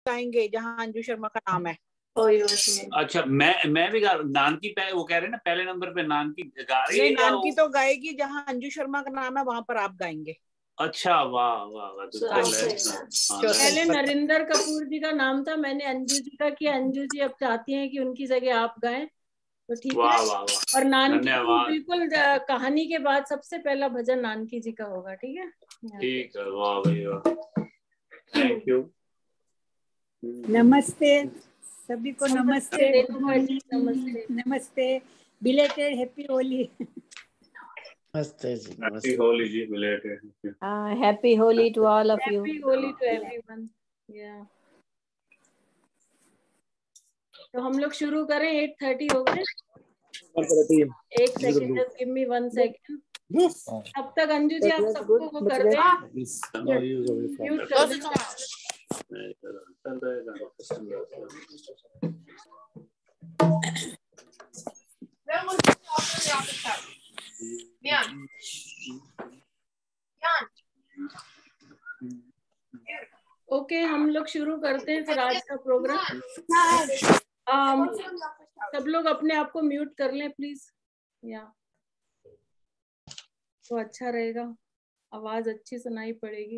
गाएंगे जहाँ अंजू शर्मा का नाम है। अच्छा, मैं भी नान की वो कह रहे हैं ना, पहले नंबर पे नान की गा रही है। नान की तो गाएगी, जहाँ अंजू शर्मा का नाम है वहां पर आप गाएंगे। अच्छा, वाह वाह वाह। पहले नरिंदर कपूर जी का नाम था, मैंने अंजू जी का किया। अंजू जी अब चाहती हैं कि उनकी जगह आप गाएं, तो ठीक है। और नानकी जी बिल्कुल कहानी के बाद सबसे पहला भजन नानकी जी का होगा, ठीक है? ठीक है, वाह भाई वाह, थैंक यू। नमस्ते सभी को, नमस्ते, नमस्ते, नमस्ते, बिलेटेड हैप्पी होली। नमस्ते जी, हैप्पी होली जी, belated happy Holi to all of you, happy Holi to everyone. या तो हम लोग शुरू करें। 8:30 हो गए। एक second, just give me 1 second. अब तक अंजू जी आप सबको वो कर दें, म्यूट कर दें। ओके, हम लोग शुरू करते हैं फिर आज का प्रोग्राम। सब लोग अपने आप को म्यूट कर लें प्लीज, या तो अच्छा रहेगा, आवाज अच्छी सुनाई पड़ेगी।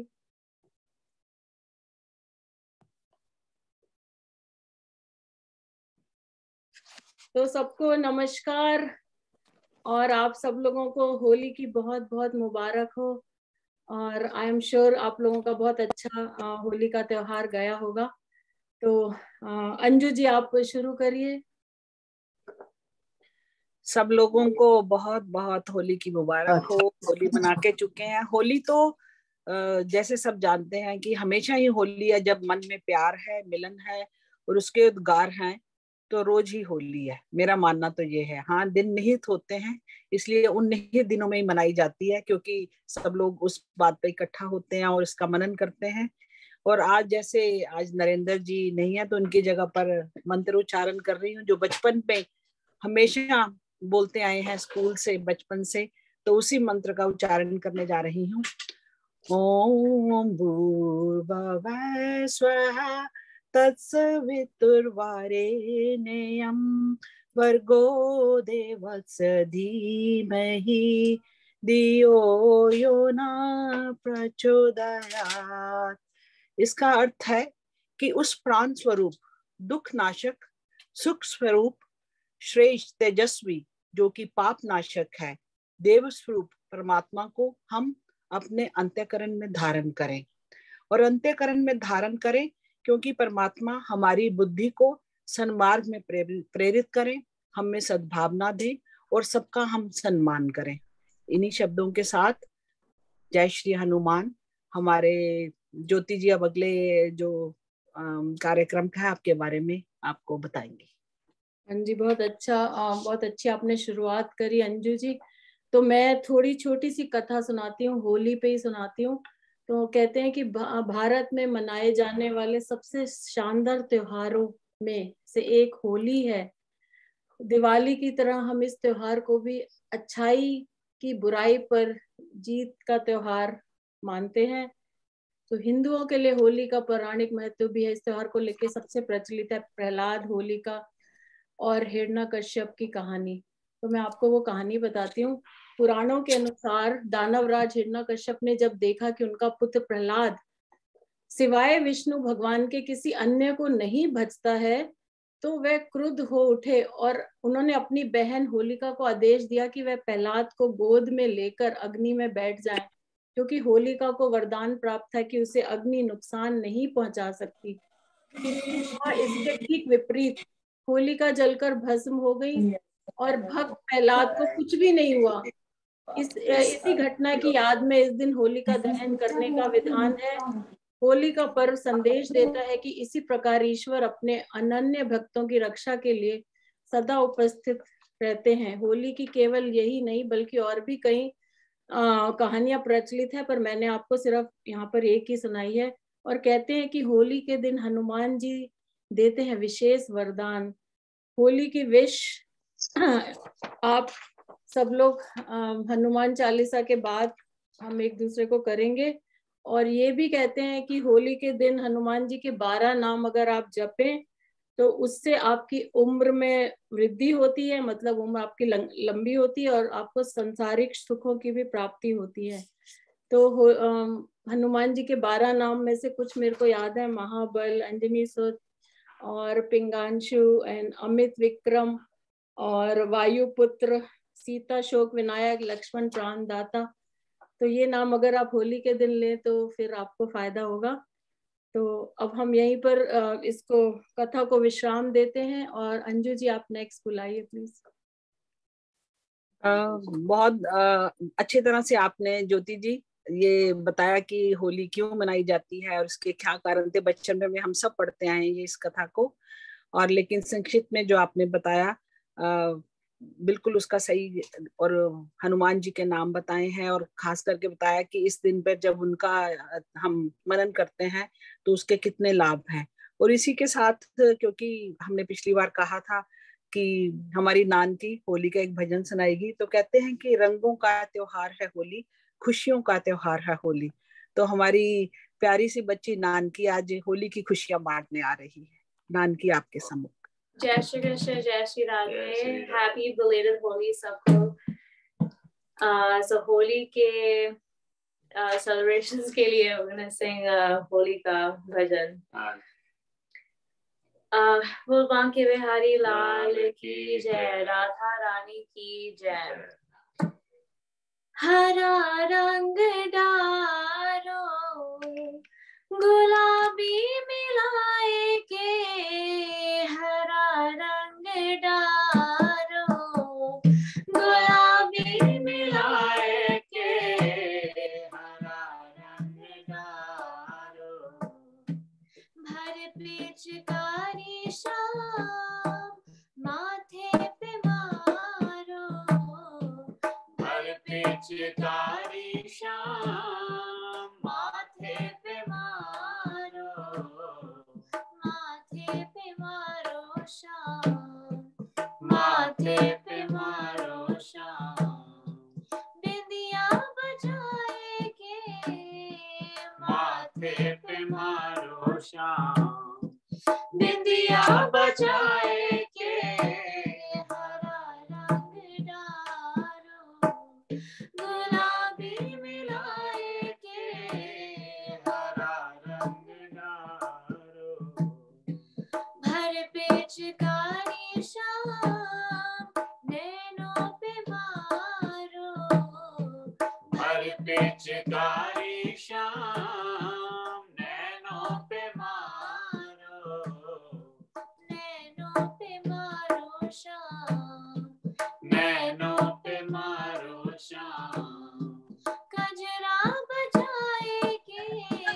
तो सबको नमस्कार, और आप सब लोगों को होली की बहुत बहुत मुबारक हो। और आई एम श्योर आप लोगों का बहुत अच्छा होली का त्योहार गया होगा। तो अंजू जी आप शुरू करिए। सब लोगों को बहुत बहुत होली की मुबारक हो। होली मना के चुके हैं। होली तो जैसे सब जानते हैं कि हमेशा ही होली है, जब मन में प्यार है, मिलन है और उसके उद्गार हैं, तो रोज ही होली है। मेरा मानना तो ये है। हाँ, दिन निहित होते हैं, इसलिए उन निहित दिनों में ही मनाई जाती है, क्योंकि सब लोग उस बात पे इकट्ठा होते हैं और इसका मनन करते हैं। और आज जैसे आज नरेंद्र जी नहीं है, तो उनकी जगह पर मंत्र उच्चारण कर रही हूँ, जो बचपन में हमेशा बोलते आए हैं स्कूल से, बचपन से। तो उसी मंत्र का उच्चारण करने जा रही हूँ। ओम भूर्भुवः स्वः तत्सवितुर्वरेण्यं भर्गो देवस्य धीमहि धियो यो न प्रचोदयात्। इसका अर्थ है कि उस प्राण स्वरूप, दुख नाशक, सुख स्वरूप, श्रेष्ठ, तेजस्वी, जो कि पाप नाशक है, देव स्वरूप परमात्मा को हम अपने अंतःकरण में धारण करें। और अंतःकरण में धारण करें क्योंकि परमात्मा हमारी बुद्धि को सन्मार्ग में प्रेरित करें, हम में सद्भावना दे और सबका हम सम्मान करें। इन्हीं शब्दों के साथ जय श्री हनुमान। हमारे ज्योति जी अब अगले जो कार्यक्रम का है आपके बारे में आपको बताएंगे। हाँ जी, बहुत अच्छा, बहुत अच्छी आपने शुरुआत करी अंजू जी। तो मैं थोड़ी छोटी सी कथा सुनाती हूँ, होली पे ही सुनाती हूँ। तो कहते हैं कि भारत में मनाए जाने वाले सबसे शानदार त्योहारों में से एक होली है। दिवाली की तरह हम इस त्योहार को भी अच्छाई की बुराई पर जीत का त्योहार मानते हैं। तो हिंदुओं के लिए होली का पौराणिक महत्व भी है। इस त्योहार को लेकर सबसे प्रचलित है प्रहलाद, होलिका और हिरण्यकश्यप की कहानी। तो मैं आपको वो कहानी बताती हूँ। पुराणों के अनुसार दानवराज हिरण्यकश्यप ने जब देखा कि उनका पुत्र प्रहलाद सिवाय विष्णु भगवान के किसी अन्य को नहीं भजता है, तो वह क्रुद्ध हो उठे और उन्होंने अपनी बहन होलिका को आदेश दिया कि वह प्रहलाद को गोद में लेकर अग्नि में बैठ जाए, क्योंकि होलिका को वरदान प्राप्त है कि उसे अग्नि नुकसान नहीं पहुंचा सकती। इसके ठीक विपरीत होलिका जलकर भस्म हो गई और भक्त प्रहलाद को कुछ भी नहीं हुआ। इसी घटना की याद में इस दिन होलिका दहन करने का विधान है। होली का पर्व संदेश देता है कि इसी प्रकार ईश्वर अपने अनन्य भक्तों की रक्षा के लिए सदा उपस्थित रहते हैं। होली की केवल यही नहीं बल्कि और भी कई कहानियां प्रचलित है, पर मैंने आपको सिर्फ यहाँ पर एक ही सुनाई है। और कहते हैं कि होली के दिन हनुमान जी देते हैं विशेष वरदान। होली की विश आप सब लोग हनुमान चालीसा के बाद हम एक दूसरे को करेंगे। और ये भी कहते हैं कि होली के दिन हनुमान जी के 12 नाम अगर आप जपें तो उससे आपकी उम्र में वृद्धि होती है, मतलब उम्र आपकी लंबी होती है और आपको सांसारिक सुखों की भी प्राप्ति होती है। तो हनुमान जी के 12 नाम में से कुछ मेरे को याद है, महाबल, अंजनी सुत और पिंगांशु एंड अमित विक्रम और वायुपुत्र, सीता शोक विनायक, लक्ष्मण प्राणदाता। तो ये नाम अगर आप होली के दिन लें तो फिर आपको फायदा होगा। तो अब हम यहीं पर इसको कथा को विश्राम देते हैं और अंजू जी आप नेक्स्ट बुलाइए प्लीज। बहुत अच्छी तरह से आपने ज्योति जी ये बताया कि होली क्यों मनाई जाती है और इसके क्या कारण थे। बचपन में हम सब पढ़ते आए हैं ये इस कथा को, और लेकिन संक्षिप्त में जो आपने बताया बिल्कुल उसका सही, और हनुमान जी के नाम बताए हैं और खास करके बताया कि इस दिन पर जब उनका हम मनन करते हैं तो उसके कितने लाभ हैं। और इसी के साथ, क्योंकि हमने पिछली बार कहा था कि हमारी नानकी होली का एक भजन सुनाएगी, तो कहते हैं कि रंगों का त्योहार है होली, खुशियों का त्योहार है होली। तो हमारी प्यारी सी बच्ची नानकी आज होली की खुशियां बांटने आ रही है। नानकी आपके सम्मुख। जय श्री कृष्ण, जय श्री राधे, हैप्पी बिलेटेड होली सबको। सो होली के सेलिब्रेशंस के लिए we're gonna sing होली का भजन। बोल बांके बिहारी लाल की जय, राधा रानी की जय। हरा रंग डारो गुलाबी मिलाए के, हरा रंग डारो गुलाबी मिलाए के, हरा रंग डारो भर पिचकारी शाम माथे पे मारो, भर पिचकारी शाम माथे पे मारो, माथे पे मारो शाम, माथे पे मारो शाम, बिंदिया बजाए के, माथे पे मारो शाम, बिंदिया बजाए के, हरा रंग डारो गुलाबी मिलाए के, हरा रंग डारो भर पिचकारी शाम नैनों पे मारो, भर पिचकारी शाम नैनों पे मारो, नैनों पे मारो शाम, नैनों पे मारो शाम, कजरा बजाए के,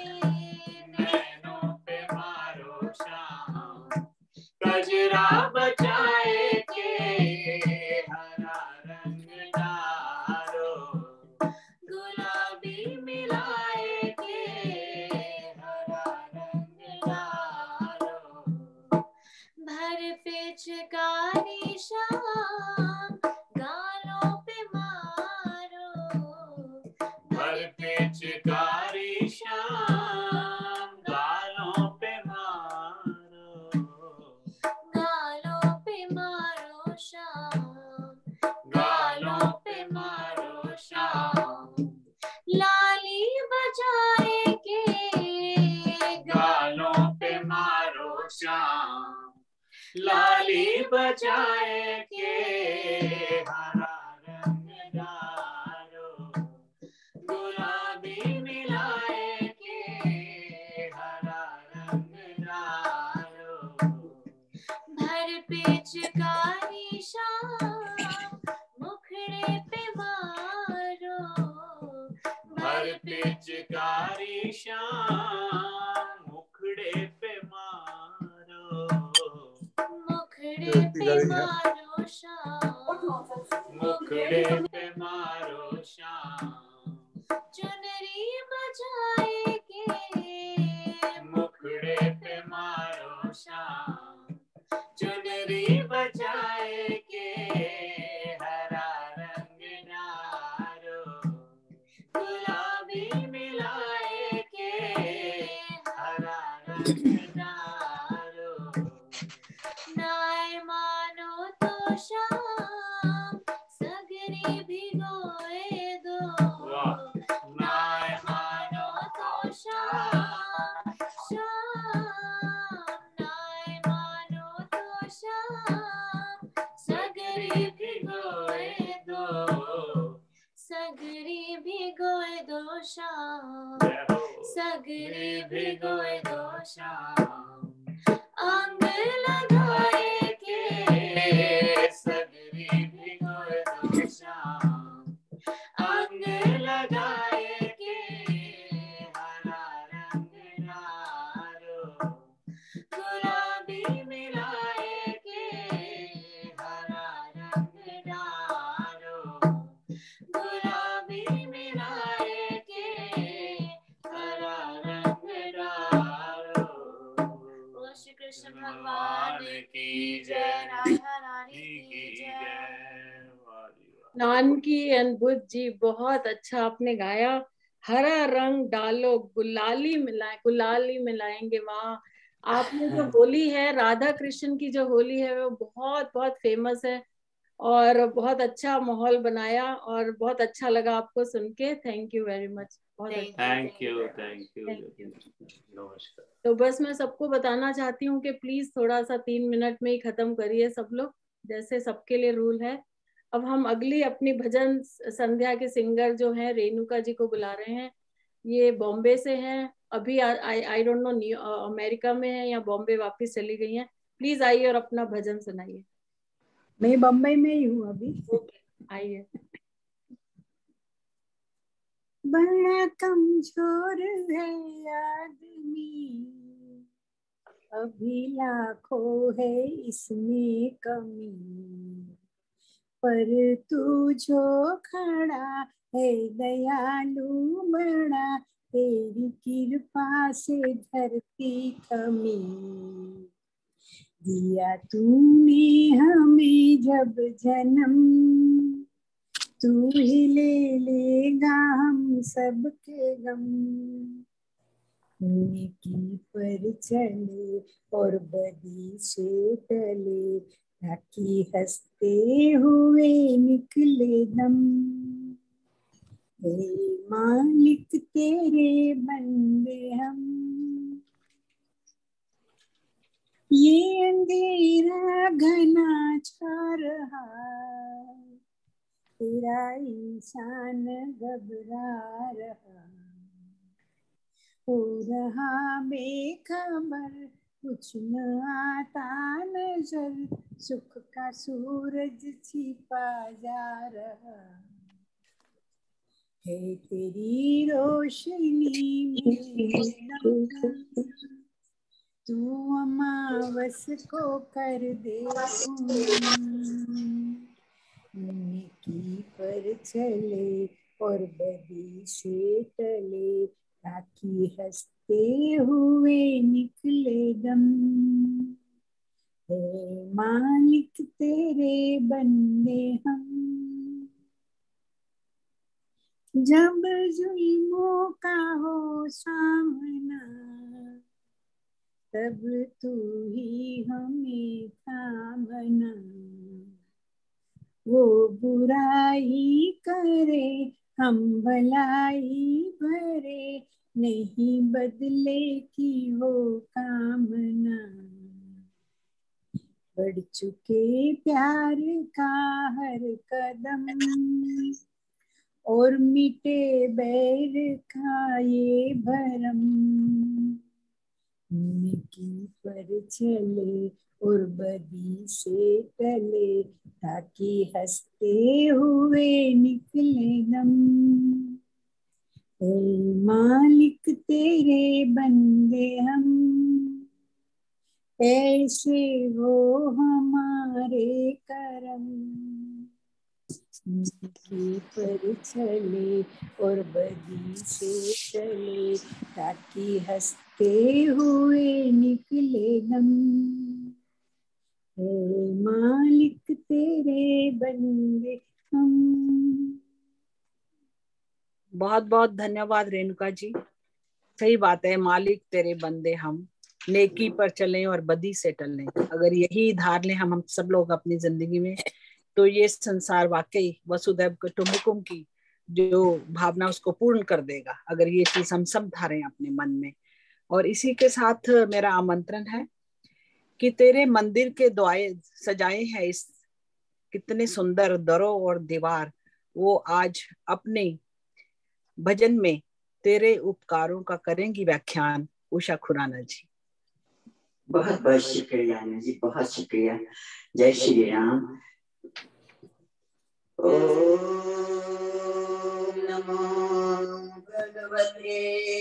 नैनों पे मारो शाम, कजरा बजाए के, हरा रंग डारो गुलाबी मिलाए के, हरा रंग डारो भर पिचकारी शाम गालों पे मारो, भर पिचकारी शाम गालों पे मारो, गालों पे मारो शाम, गालों पे मारो शाम, लाली बजाए के, गालों पे मारो शाम, लाली बजाए के, हरा रंग डारो गुलाबी मिलाए के, हरा रंग डारो भर पिचकारी शाम मुखड़े पे मारो, भर पिचकारी शाम मुखड़े पे मारो, मुखड़े पे मारो शाम, मुखड़े पे मारो शाम, चुनरी बजाए के, मुखड़े पे मारो शाम, चुनरी बजाए के, हरा रंग डारो गुलाबी मिलाए भिगोए दो, सगरी भिगोए दो शाम, सगरी भिगोए दो शाम, अंग लगाए के सगरी भिगोए दो शाम, अंग लगाए के हरा रंग डालो, गुलाबी मिलाए के हरा रंग डालो, गुलाबी मिलाए के हरा रंग डालो। बोलो श्री कृष्ण भगवान की जय, राधा रानी की जय। नानकी एंड बुद्ध जी, बहुत अच्छा आपने गाया। हरा रंग डालो, गुलाली मिलाएंगे। वहाँ आपने जो होली है, राधा कृष्ण की जो होली है, वो बहुत बहुत फेमस है और बहुत अच्छा माहौल बनाया और बहुत अच्छा लगा आपको सुन के। Thank you very much. बहुत अच्छा। थैंक यू नमस्कार। तो बस मैं सबको बताना चाहती हूँ कि प्लीज थोड़ा सा 3 मिनट में ही खत्म करिए सब लोग, जैसे सबके लिए रूल है। अब हम अगली अपनी भजन संध्या के सिंगर जो हैं रेणुका जी को बुला रहे हैं। ये बॉम्बे से हैं, अभी आई डोंट नो अमेरिका में है या बॉम्बे वापस चली गई हैं। प्लीज आइए और अपना भजन सुनाइए। मैं बम्बई में ही हूँ अभी। आइए। बड़ा कमजोर है आदमी, अभी लाखों है इसमें कमी, पर तू जो खड़ा है दयालु बड़ा, तेरी कृपा से धरती थमी। दिया तूने हमें जब जन्म, तू ही ले लेगा हम सबके गम। नेकी पर चले और बदी से टले, ताकि हंसते हुए निकले दम। हे मालिक तेरे बंदे हम, ये अंधेरा घना छा रहा, तेरा इंसान घबरा रहा, हो रहा बेखबर, कुछ न आता नजर, सुख का सूरज छिपा जा रहा है, तेरी रोशनी में तू अमावस को कर दे नेकी पर चले और बदी से टले, ताकि हंसते हुए निकले दम। हे मालिक तेरे बंदे हम, जब जुल्मों का हो सामना, तब तू ही हमें थामना। वो बुराई करे हम भलाई भरे, नहीं बदले की वो कामना। बढ़ चुके प्यार का हर कदम, और मिटे बैर का ये भरम। नेकी पर चले और बदी से टले, ताकि हंसते हुए निकले दम। हे मालिक तेरे बंदे हम, ऐसे वो हमारे करम। नेकी पर चले और बदी से चले, ताकि हंसते हुए निकले दम। हे मालिक तेरे बंदे हम। बहुत बहुत धन्यवाद रेणुका जी। सही बात है, मालिक तेरे बंदे हम, नेकी पर चलें और बदी से टलें। अगर यही धार लें हम सब लोग अपनी जिंदगी में, तो ये संसार वाकई वसुधैव कुटुंबकम की जो भावना उसको पूर्ण कर देगा, अगर ये चीज हम सब धारें अपने मन में। और इसी के साथ मेरा आमंत्रण है कि तेरे मंदिर के द्वार सजाए हैं इस कितने सुंदर दरों और दीवार, वो आज अपने भजन में तेरे उपकारों का करेंगी व्याख्यान उषा खुराना जी। बहुत बहुत शुक्रिया अनु जी, बहुत शुक्रिया। जय श्री राम। ओम नमो भगवते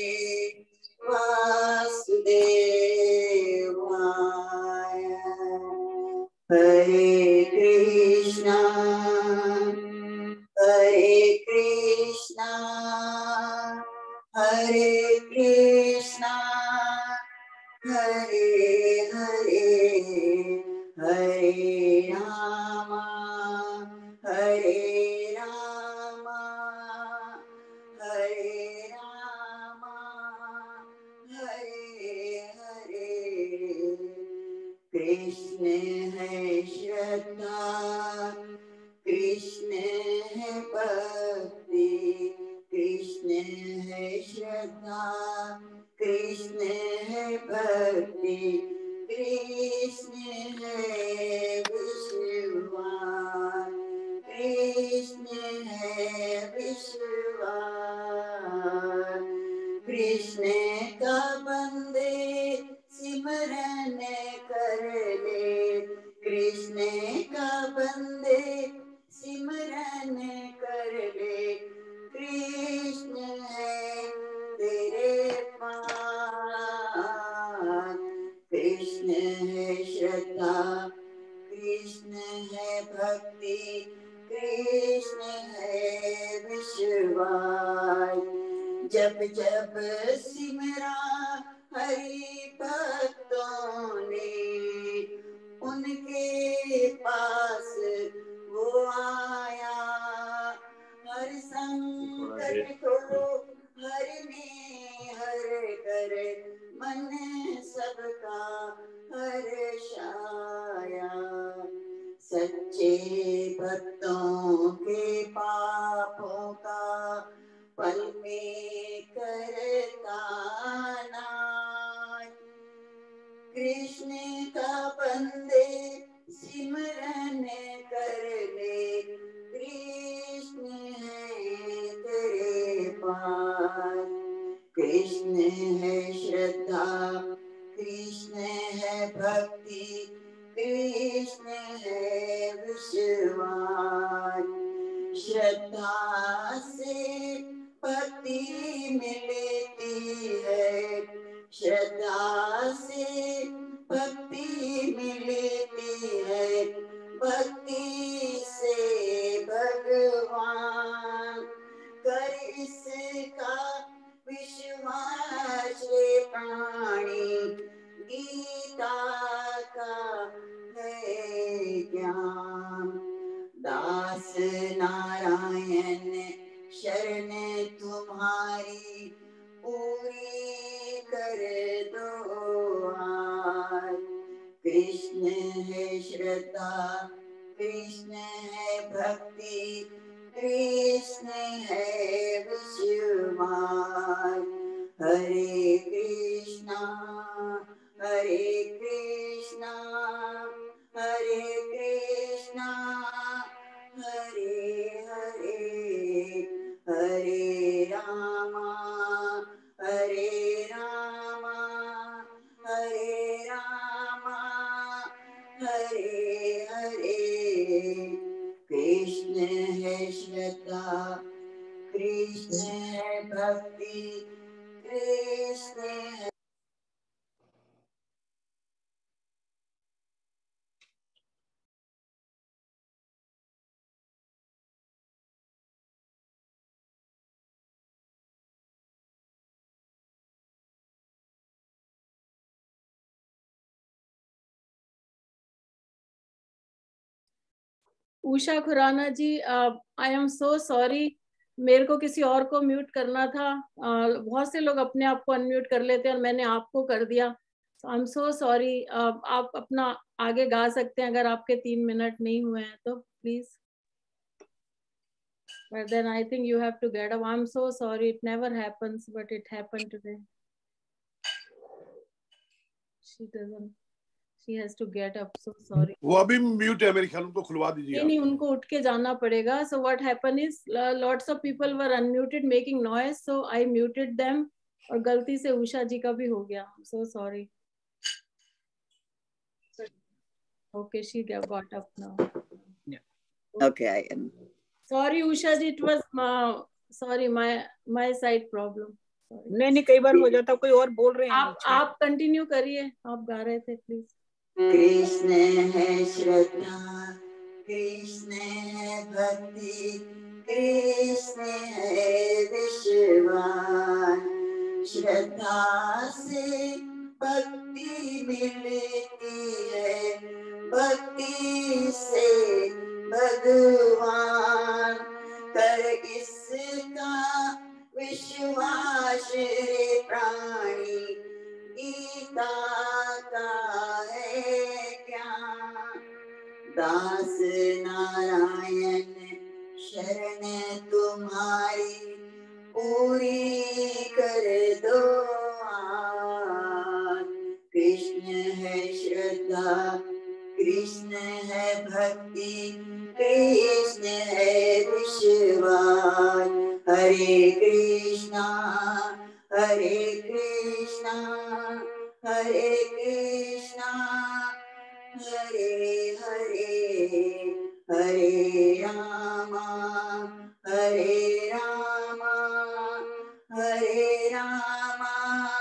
वासुदेवाय। हरे कृष्णा हरे कृष्णा हरे कृष्णा हरे हरे हरे रामा हरे रामा हरे रामा हरे हरे। कृष्ण है श्रद्धा कृष्ण है भक्ति, कृष्ण है श्रद्धा कृष्ण है भक्ति, कृष्ण है विश्वास कृष्ण है विश्वास। कृष्ण का बंदे सिमरन कर ले, कृष्ण का बंदे सिमरन कर ले, कृष्ण है तेरे पास। कृष्ण है श्रद्धा कृष्ण है भक्ति, कृष्ण है विश्वास। जब जब सिमरा हरि भक्तों ने, उनके पास वो आया। हर संकट को हरने हर कर मन सबका हर्षाया। सच्चे भक्तों के पापों का पल में करता नाश। कृष्ण का बंदे सिमरन कर ले, कृष्ण है तेरे पास। कृष्ण है श्रद्धा कृष्ण है भक्ति, कृष्ण है विश्वास। श्रद्धा से भक्ति मिलती है, श्रद्धा से भक्ति मिलती है, भक्ति से भगवान। कर इसका विश्वास प्राणी, गीता का है ज्ञान। दास नारायण शरण तुम्हारी पूरी कर दो आज। कृष्ण है श्रद्धा कृष्ण है भक्ति, कृष्ण है विश्वास। हरे कृष्णा हरे कृष्णा हरे कृष्णा हरे हरे हरे रामा हरे रामा हरे रामा हरे हरे। कृष्ण है श्रद्धा कृष्ण है भक्ति, कृष्ण है। Usha Khurana ji, I am so sorry, मेरे को किसी और को म्यूट करना था। बहुत से लोग अपने आप को अनम्यूट कर लेते हैं और मैंने आपको कर दिया। I am so sorry. आप अपना आगे गा सकते हैं अगर आपके 3 मिनट नहीं हुए हैं तो please. But then I think you have to get up. I'm so sorry. It never happens, but it happened today. She doesn't. She has to get up. So sorry. वो अभी म्यूट है मेरे ख्याल, उनको खुलवा दीजिए। नहीं, उनको उठ के जाना पड़ेगा। So what happened is lots of people were unmuted making noise, so I muted them और गलती से उषा जी का भी हो गया। So sorry. Okay, she got up now. Yeah. Okay, I am. Sorry Usha ji, it was sorry my side problem. नहीं कई बार हो जाता, कोई और बोल रहे हैं। आप कंटिन्यू करिए, आप गा रहे थे प्लीज। कृष्ण है श्रद्धा, कृष्ण है भक्ति, कृष्ण है विश्वास। श्रद्धा से भक्ति मिलती है, भक्ति से भगवान। कर इसका विश्वास रे प्राणी, गीता का है ज्ञान। दास नारायण शरण तुम्हारी, पूरी कर दो आज। कृष्ण है श्रद्धा, कृष्ण है भक्ति, कृष्ण है विश्वास। हरे कृष्णा हरे कृष्णा, हरे कृष्णा हरे हरे, हरे रामा हरे रामा, हरे रामा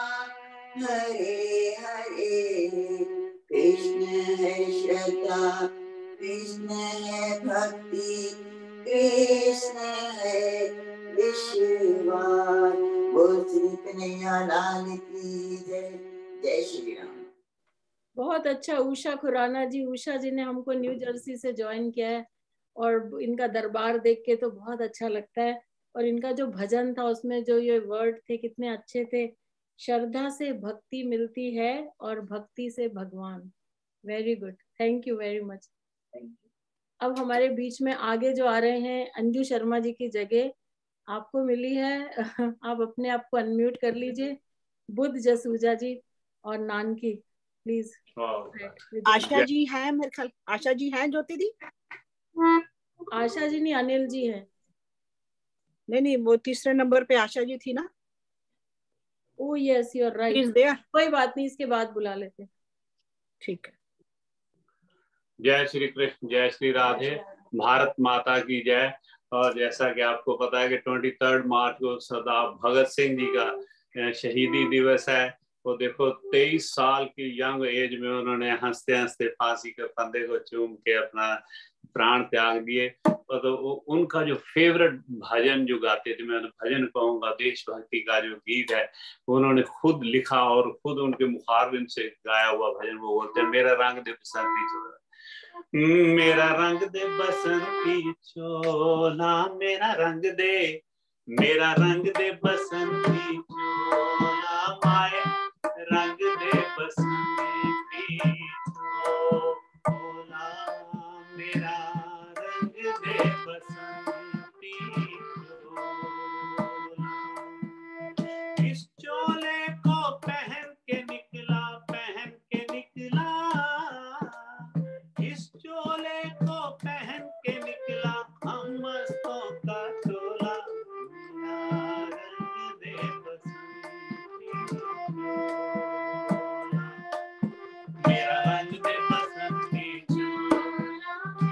हरे हरे। कृष्ण है श्रद्धा, कृष्ण है भक्ति, कृष्ण है विश्वास। बोल श्री कन्हैया लाल की जय। जय श्री राम। बहुत अच्छा उषा खुराना जी। उषा जी ने हमको न्यू जर्सी से ज्वाइन किया है और इनका दरबार देख के तो बहुत अच्छा लगता है। और इनका जो भजन था उसमें जो ये वर्ड थे कितने अच्छे थे। श्रद्धा से भक्ति मिलती है और भक्ति से भगवान। Very good, thank you very much. अब हमारे बीच में आगे जो आ रहे हैं अंजू शर्मा जी की जगह आपको मिली है। आप अपने आप को अनम्यूट कर लीजिए। बुद्ध जसूजा जी और नानकी प्लीज। आशा जी हैं मेरे ख्याल, आशा जी हैं ज्योति दी? आशा जी नहीं, अनिल जी हैं। नहीं वो तीसरे नंबर पे आशा जी थी ना। Oh yes you are right. कोई बात नहीं, इसके बाद बुला लेते। ठीक है। जय श्री कृष्ण, जय श्री राधे, भारत माता की जय। और जैसा कि आपको पता है कि 23 मार्च को सरदार भगत सिंह जी का शहीदी दिवस है। वो देखो 23 साल की यंग एज में उन्होंने हंसते हंसते फांसी के फंदे को चूम के अपना प्राण त्याग दिए। और तो उनका जो फेवरेट भजन जो गाते थे, मैं भजन कहूँगा, देशभक्ति का जो गीत है उन्होंने खुद लिखा और खुद उनके मुखारबिन से गाया हुआ भजन। वो बोलते हैं, मेरा रंग दे बसंती चोला, मेरा रंग दे बसंती चोला, मेरा रंग दे, मेरा रंग दे बसंती चोला, माए रंग दे बसंती चोला, मेरा रंग दे बसंती चोला। इस चोले को पहन के निकला, पहन के निकला, इस चोले को पहन के निकला हम मस्तों का चोला, मेरा रंग दे बसंती चोला, मेरा रंग दे बसंती चोला,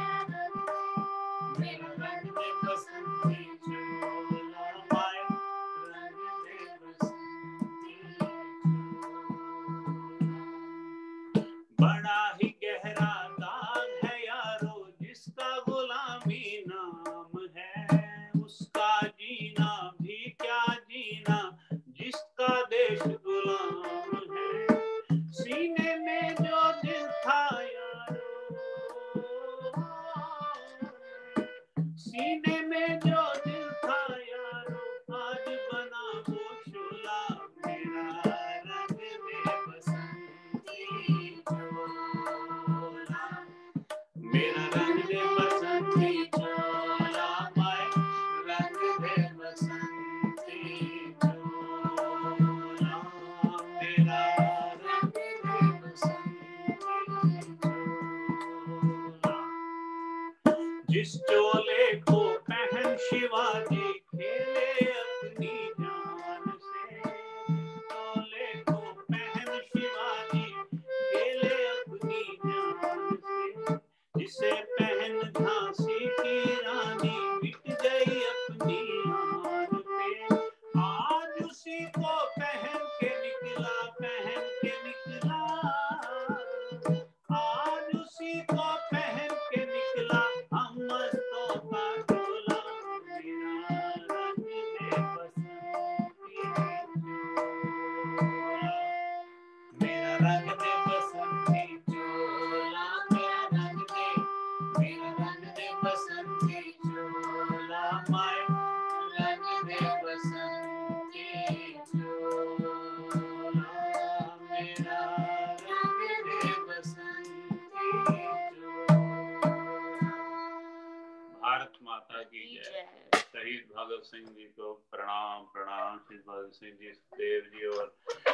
मेरा रंग दे बसंती चोला, माय रंग दे बसंती चोला। बड़ा ही गहरा दाग है यारो जिसका गुलामी नाम है, उसका जीना भी क्या जीना जिसका देश गुलाम है। सीने में जो दिल था यारो, सीने में जो दिल था यारो, आज बना वो शोला, मेरा रंग दे बसंती चोला, जिस चोले को पहन शिवाजी खेले अपनी जान से, चोले को पहन शिवाजी खेले अपनी जान से, जिसे पहन झांसी की रानी मिट गई अपनी आन पे, आज उसी को पहन के निकला, पहन के निकला, आज उसी को पहन के निकला हम मस्तों का टोला, मेरा रंग दे बसंती चोला, मेरा रंग दे बसंती चोला, मेरा रंग दे बसंती चोला, माय रंग दे बसंती चोला, मेरा रंग दे बसंती चोला। भारत माता की जय। शहीद भगत सिंह जी को प्रणाम, प्रणाम। शहीद भगत सिंह जी, सुखदेव जी और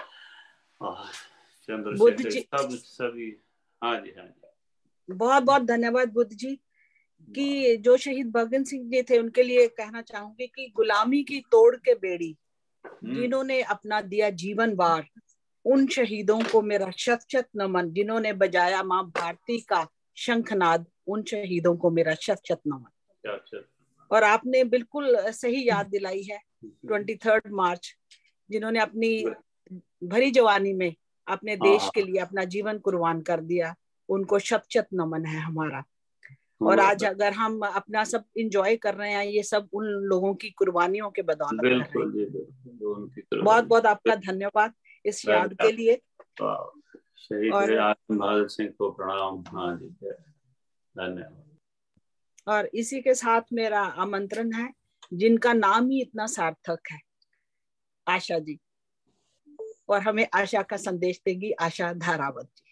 चंद्रशेखर सब सभी। हाँ जी, हाँ जी, बहुत बहुत धन्यवाद बुद्ध जी कि जो शहीद भगत सिंह जी थे उनके लिए कहना चाहूंगी कि गुलामी की तोड़ के बेड़ी जिन्होंने अपना दिया जीवन वार, उन शहीदों को मेरा शत शत नमन। जिन्होंने बजाया माँ भारती का शंखनाद, उन शहीदों को मेरा शत शत नमन। और आपने बिल्कुल सही याद दिलाई है 23 मार्च, जिन्होंने अपनी भरी जवानी में अपने देश के लिए अपना जीवन कुर्बान कर दिया, उनको शत शत नमन है हमारा। और आज अगर हम अपना सब इंजॉय कर रहे हैं, ये सब उन लोगों की कुर्बानियों के बदौलत कर रहे हैं। बहुत बहुत आपका धन्यवाद इस याद के लिए। शहीद भगत सिंह को प्रणाम। हाँ जी, धन्यवाद। और इसी के साथ मेरा आमंत्रण है, जिनका नाम ही इतना सार्थक है, आशा जी, और हमें आशा का संदेश देगी आशा धारावत जी।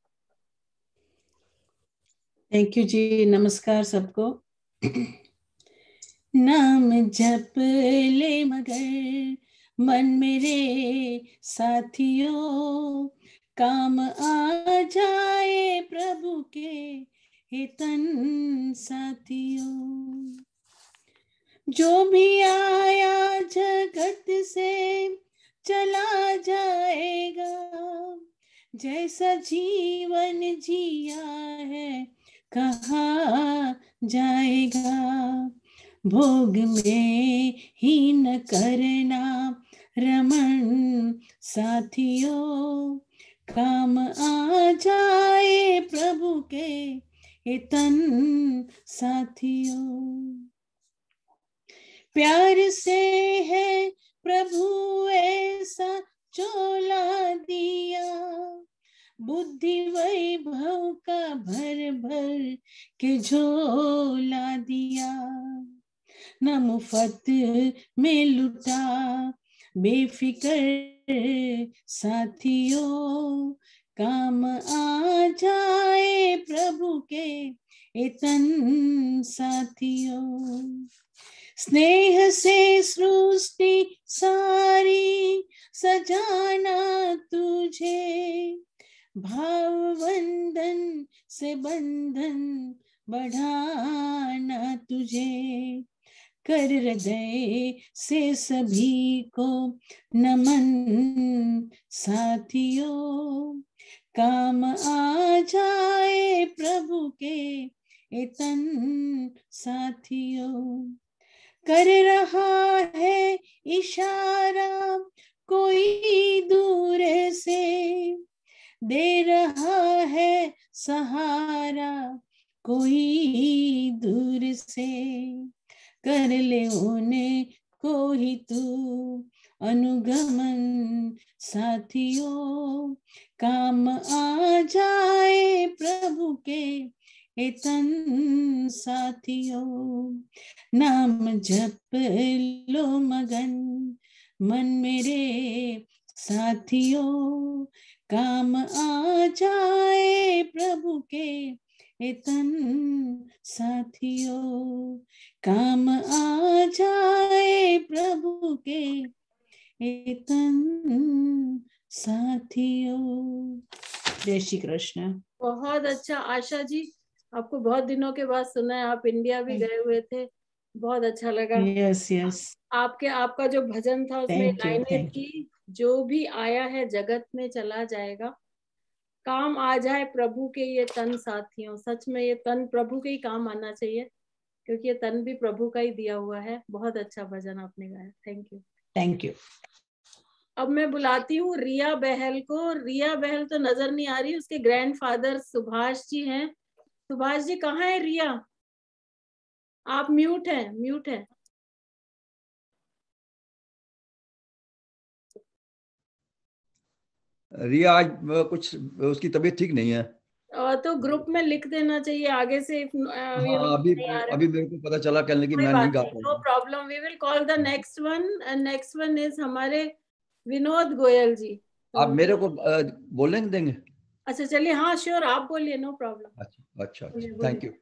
थैंक यू जी। नमस्कार सबको। नाम जप ले मगर मन मेरे साथियों, काम आ जाए प्रभु के हे तन साथियों। जो भी आया जगत से चला जाएगा, जैसा जीवन जिया है कहा जाएगा। भोग में ही न करना रमन साथियों, काम आ जाए प्रभु के हे तन साथियों। प्यार से है प्रभु ऐसा चोला दिया, बुद्धि वैभव का भर भर के झोला दिया। न मुफ्त में लुटा बेफिकर साथियों, काम आ जाए प्रभु के तन साथियों। स्नेह से सृष्टि सारी सजाना तुझे, भाव बंधन से बंधन बढ़ाना तुझे। कर हृदय से सभी को नमन साथियों, काम आ जाए प्रभु के तन साथियों। कर रहा है इशारा कोई दूर से, दे रहा है सहारा कोई दूर से। कर ले उन्हें को ही तू अनुगमन साथियों, काम आ जाए प्रभु के तन साथियों। नाम जप लो मगन मन मेरे साथियों, काम आ जाए प्रभु के तन साथियों, काम आ जाए प्रभु के तन साथियों। जय श्री कृष्ण। बहुत अच्छा आशा जी, आपको बहुत दिनों के बाद सुना है, आप इंडिया भी गए हुए थे, बहुत अच्छा लगा। यस यस, आपका जो भजन था उसमें थैंक यू लाइनें थैंक थी, जो भी आया है जगत में चला जाएगा, काम आ जाए प्रभु के ये तन साथियों। सच में ये तन प्रभु के ही काम आना चाहिए, क्योंकि ये तन भी प्रभु का ही दिया हुआ है। बहुत अच्छा भजन आपने गाया, थैंक यू। Thank you. अब मैं बुलाती हूँ रिया बहल को। रिया बहल तो नजर नहीं आ रही, उसके ग्रैंडफादर सुभाष जी हैं। सुभाष जी कहाँ है रिया? आप म्यूट हैं, म्यूट हैं। रिया आज कुछ उसकी तबीयत ठीक नहीं है। तो ग्रुप में लिख देना चाहिए आगे से। हाँ, अभी मेरे को पता चला कल कि मैं नहीं गा नो पाऊंगा। Problem, we will call the next one. Next one is हमारे विनोद गोयल जी। आप मेरे को बोलने देंगे? अच्छा चलिए, हाँ श्योर, आप बोलिए, नो प्रॉब्लम। अच्छा, थैंक यू।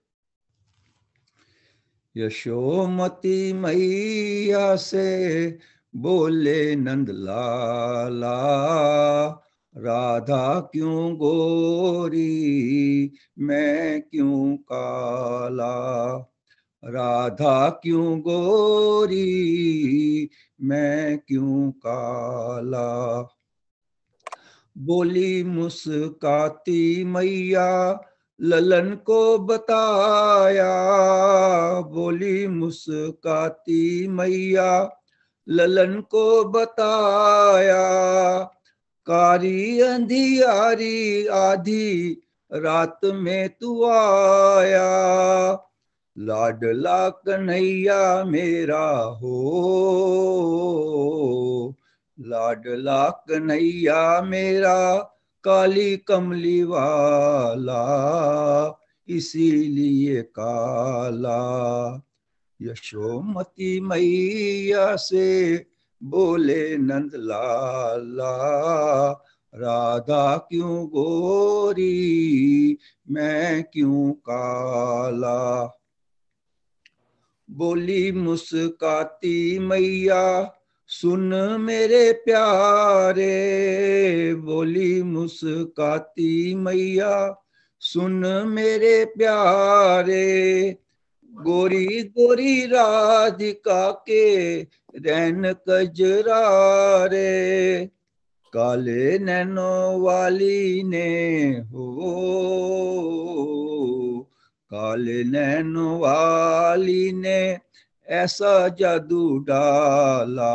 यशोमती मैया से बोले नंद लाला, राधा क्यों गोरी मैं क्यों काला, राधा क्यों गोरी मैं क्यों काला। बोली मुस्काती मैया ललन को बताया, बोली मुस्काती मैया ललन को बताया, कारी अंधियारी आधी रात में तू आया, लाडला कन्हैया मेरा हो, लाडला कन्हैया मेरा काली कमली वाला इसीलिए काला। यशोमती मैया से बोले नंद लाला, राधा क्यों गोरी मैं क्यों काला। बोली मुस्काती मैया सुन मेरे प्यारे, बोली मुस्काती मैया सुन मेरे प्यारे, गोरी गोरी राधिका के रैन कजरारे, काले नैनों वाली ने हो, काले नैनों वाली ने ऐसा जादू डाला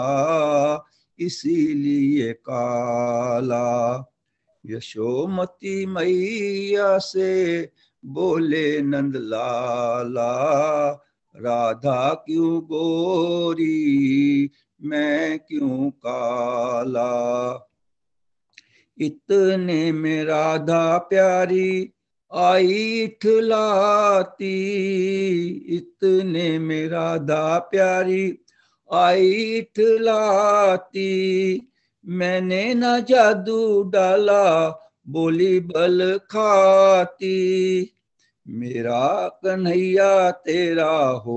इसीलिए काला। यशोमती मैया से बोले नंद लाला, राधा क्यों गोरी मैं क्यों काला। इतने में राधा प्यारी आई इठलाती, इतने में राधा प्यारी आई इठलाती, मैंने ना जादू डाला बोली बल खाती, मेरा कन्हैया तेरा हो,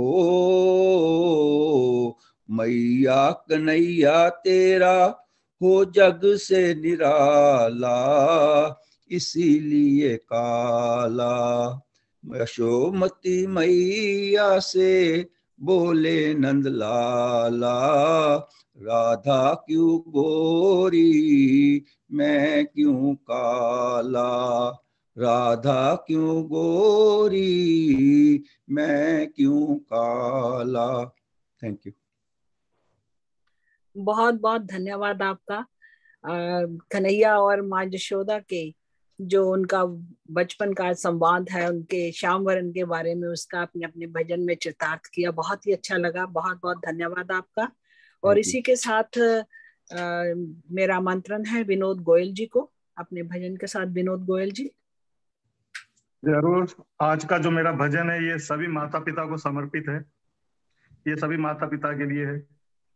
मैया कन्हैया तेरा हो जग से निराला इसीलिए काला। यशोमती मैया से बोले नंद लाला, राधा क्यों गोरी मैं क्यों काला, राधा क्यों गोरी मैं क्यों काला। Thank you. बहुत बहुत धन्यवाद आपका। कन्हैया और माँ यशोदा के जो उनका बचपन का संवाद है, उनके श्यामवरण के बारे में उसका आपने अपने भजन में चितार्थ किया, बहुत ही अच्छा लगा। बहुत बहुत धन्यवाद आपका। और इसी के साथ मेरा आमंत्रण है विनोद गोयल जी को अपने भजन के साथ। विनोद गोयल जी। जरूर। आज का जो मेरा भजन है ये सभी माता पिता को समर्पित है, ये सभी माता पिता के लिए है।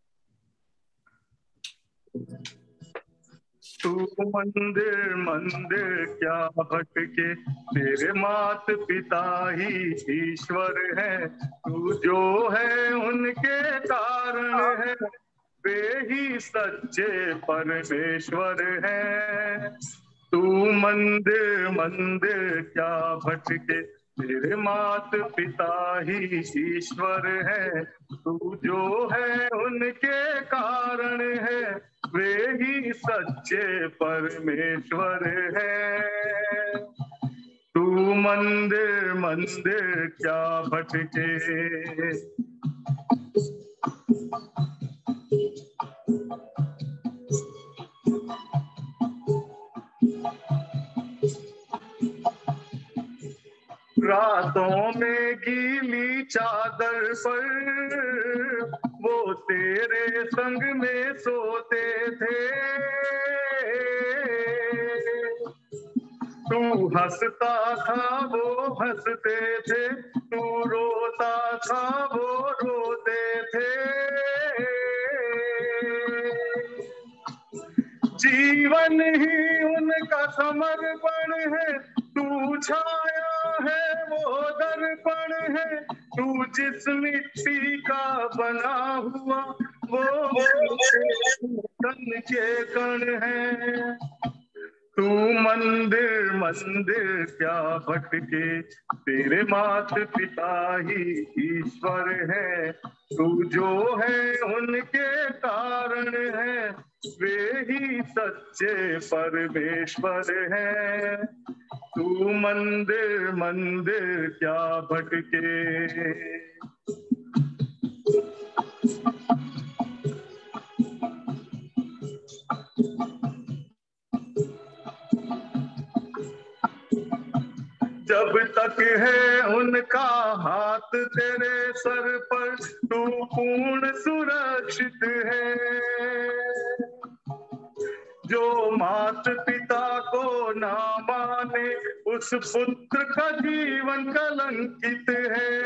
तू मंदिर मंदिर क्या भटके, तेरे मात पिता ही ईश्वर है, तू जो है उनके कारण है, वे ही सच्चे परमेश्वर है। तू मंदिर मंदिर क्या भटके, तेरे मात पिता ही ईश्वर है, तू जो है उनके कारण है, वे ही सच्चे परमेश्वर है। तू मंदिर मंदिर क्या भटके, रातों में गीली चादर पर वो तेरे संग में सोते थे। तू हंसता था वो हंसते थे, तू रोता था वो रोते थे। जीवन ही उनका समर्पण है, तू छाया है वो दर्पण है, तू जिस मिट्टी का बना हुआ वो तन के कण है। तू मंदिर मंदिर क्या भटके, तेरे मात पिता ही ईश्वर है, तू जो है उनके कारण है, वे ही सच्चे परमेश्वर है। तू मंदिर मंदिर क्या भटके। जब तक है उनका हाथ तेरे सर पर, तू पूर्ण सुरक्षित है। जो मात पिता को ना माने, उस पुत्र का जीवन कलंकित है।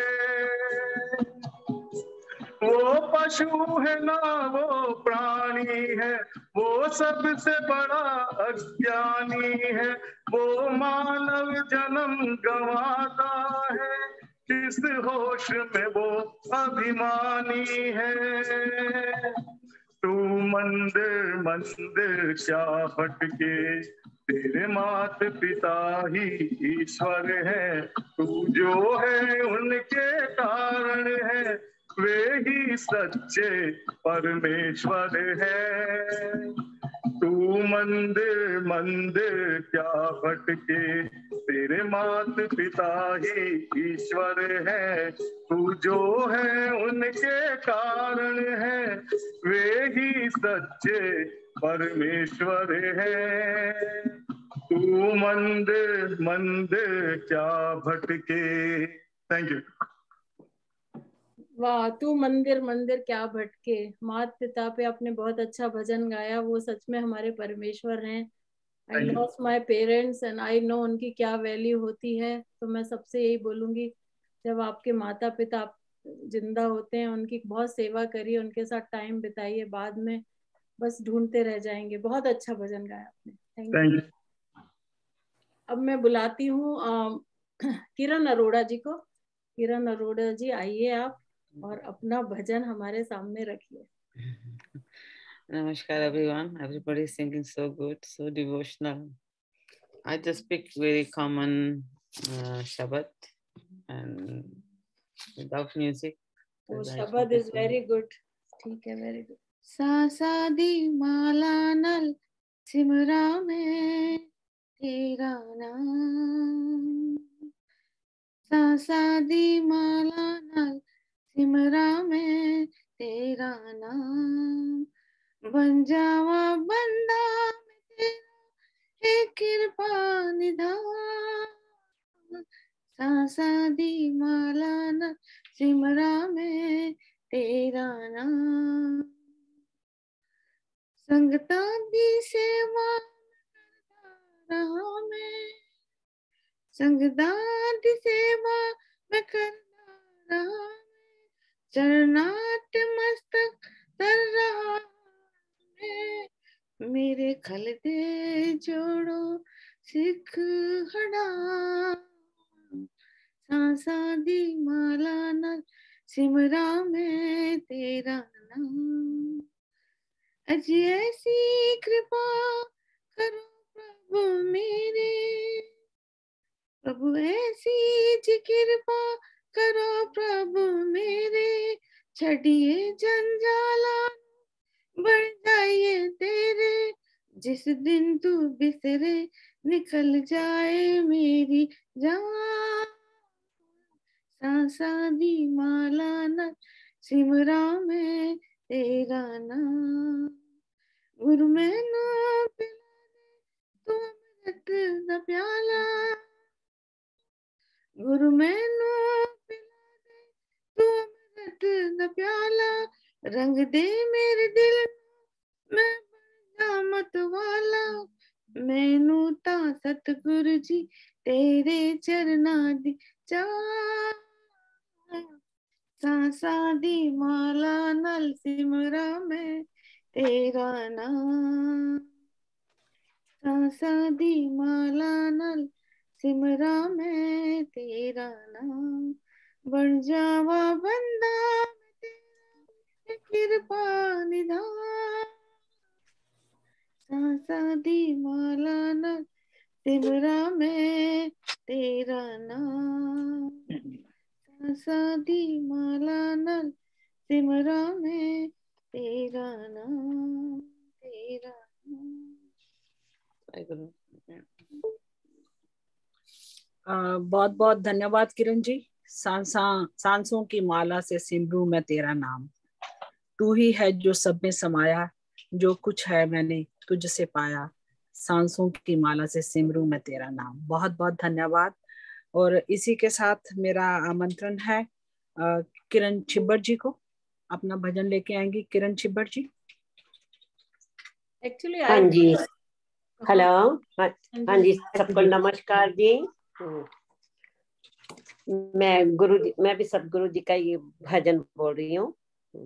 वो पशु है ना वो प्राणी है, वो सबसे बड़ा अज्ञानी है। वो मानव जन्म गंवाता है, किस होश में वो अभिमानी है। तू मंदिर मंदिर क्या भटके, तेरे मात पिता ही ईश्वर है, तू जो है उनके कारण है, वे ही सच्चे परमेश्वर है। तू मंदिर मंदिर क्या भटके, तेरे मात पिता ही ईश्वर है, तू जो है उनके कारण है, वे ही सच्चे परमेश्वर है। तू मंदिर मंदिर क्या भटके। Thank you. वाह, तू मंदिर मंदिर क्या भटके। माता पिता पे आपने बहुत अच्छा भजन गाया, वो सच में हमारे परमेश्वर हैं। I lost my parents and I know उनकी क्या वैल्यू होती है। तो मैं सबसे यही बोलूंगी, जब आपके माता पिता जिंदा होते हैं उनकी बहुत सेवा करिए, उनके साथ टाइम बिताइए, बाद में बस ढूंढते रह जाएंगे। बहुत अच्छा भजन गाया आपने, थैंक यू। अब मैं बुलाती हूँ किरण अरोड़ा जी को। किरण अरोड़ा जी आइए आप और अपना भजन हमारे सामने रखिए। Namaskar everyone. Everybody is singing so good, so devotional. I just picked very common Shabad and without music. Oh, Shabad is very good. ठीक है, very good. सा सा दी माला नल सिमरा में तेरा नाम, सा सा दी माला नल सिमरा में तेरा नाम, बन जावा बंदा में तेरा है कृपा निधान, सा सा दी माला नल सिमरा में तेरा नाम, संगता दी सेवा करता रहा मैं, संगता दी सेवा मैं करता रहा, चरणाट मस्तक तर रहा मैं, मेरे खल दे जोड़ो सिख हड़ा, सांसा दी माला न सिमरा में तेरा नाम, अज ऐसी कृपा करो प्रभु मेरे, प्रभु ऐसी जी कृपा करो प्रभु मेरे, छड़िए जंजाला बढ़ जाइए तेरे, जिस दिन तू बिसरे निकल जाए मेरी जान। सांसा दी माला न सिमरा मैं तेरा नाम, गुरु मैनू पिला दे तू अमृत दा प्याला, गुरु मैनू पिला दे तू अमृत दा प्याला, रंग दे मेरे दिल मैं बन जा मत वाला, मैनू ता सतगुरु जी तेरे चरना दी चाह। सांसा दी माला नाल सिमरा मैं तेरा नाम, सांसा दी माला नाल सिमरा मैं तेरा नाम, बन जावा बंदा मैं तेरा कृपा निधान। सांसा दी माला नाल सिमरा मैं तेरा नाम, सांसा दी माला नाल सिमरा मैं तेरा नाम, तेरा नाम। बहुत बहुत धन्यवाद किरण जी। सांसों की माला से सिमरू मैं तेरा नाम, तू ही है जो सब में समाया, जो कुछ है मैंने तुझसे पाया, सांसों की माला से सिमरू मैं तेरा नाम। बहुत बहुत धन्यवाद। और इसी के साथ मेरा आमंत्रण है किरण छिब्बर जी को, अपना भजन लेके आएंगी किरण छिब्बर जी। एक्चुअली हाँ जी, हेलो, हाँ जी, सबको नमस्कार जी। मैं भी सतगुरु जी का ये भजन बोल रही हूँ।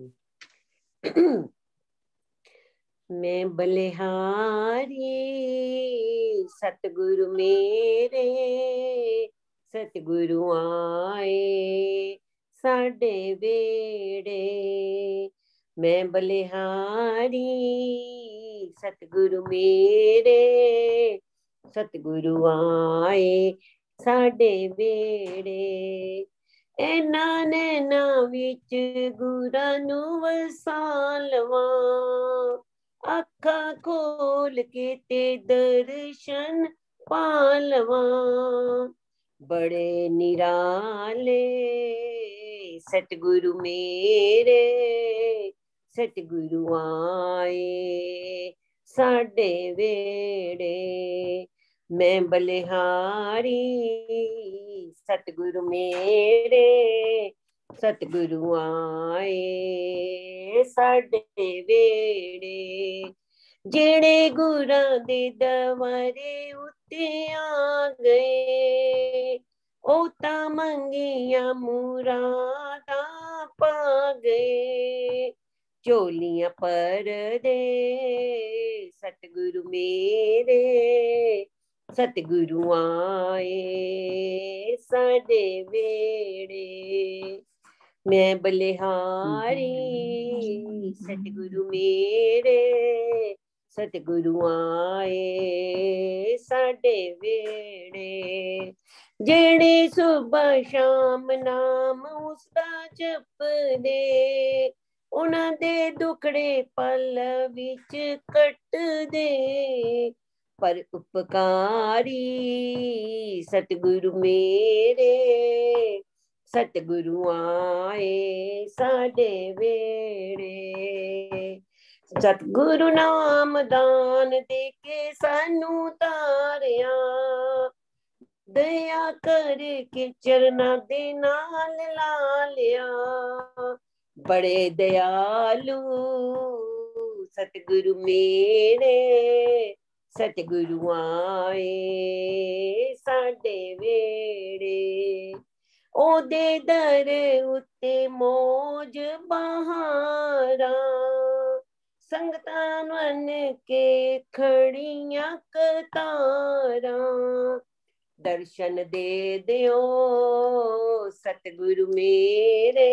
मैं बलिहारी सतगुरु मेरे, सतगुरु आए साडे बेड़े, मैं बलिहारी सतगुरु मेरे, सतगुरु आए साडे बेड़े, ਇਹਨਾਂ ਨੈਣਾਂ ਵਿੱਚ ਗੁਰਾਂ ਨੂੰ ਵਸਾ ਲਵਾਂ, ਅੱਖਾਂ ਖੋਲ ਕੇ ਤੇ ਦਰਸ਼ਨ ਪਾ ਲਵਾਂ, ਬੜੇ ਨਿਰਾਲੇ ਸਤਿਗੁਰੂ ਮੇਰੇ, ਸਤਿਗੁਰੂ ਆਏ ਸਾਡੇ ਵੇੜੇ, मैं बलिहारी सतगुरु मेरे, सतगुरु आए साडे वेड़े, जेड़े गुरां दे दवारे उत्ते आ गए, ओ तां मंगियां मुरादां पा गए, झोलियां भर दे सतगुरु मेरे, सतगुरु आए साडे वेड़े, मैं बलिहारी सतगुरु मेरे, सतगुरु आए साडे वेड़े, जेड़े सुबह शाम नाम उसदा जपदे, उन्हां दे दुखड़े पल विच कटदे, पर उपकारी सतगुरु मेरे, सतगुरु आए साडे वेड़े, सतगुरु नाम दान दे के सानू तारिया, दया करके चरना दे नाल ला लिया, बड़े दयालु सतगुरु मेरे, सतगुरु आए साडे वेड़े, ओदे दर उत्ते मौज बहारा, संगतां मन के खड़ियां कतारा, दर्शन दे दियो सतगुरु मेरे,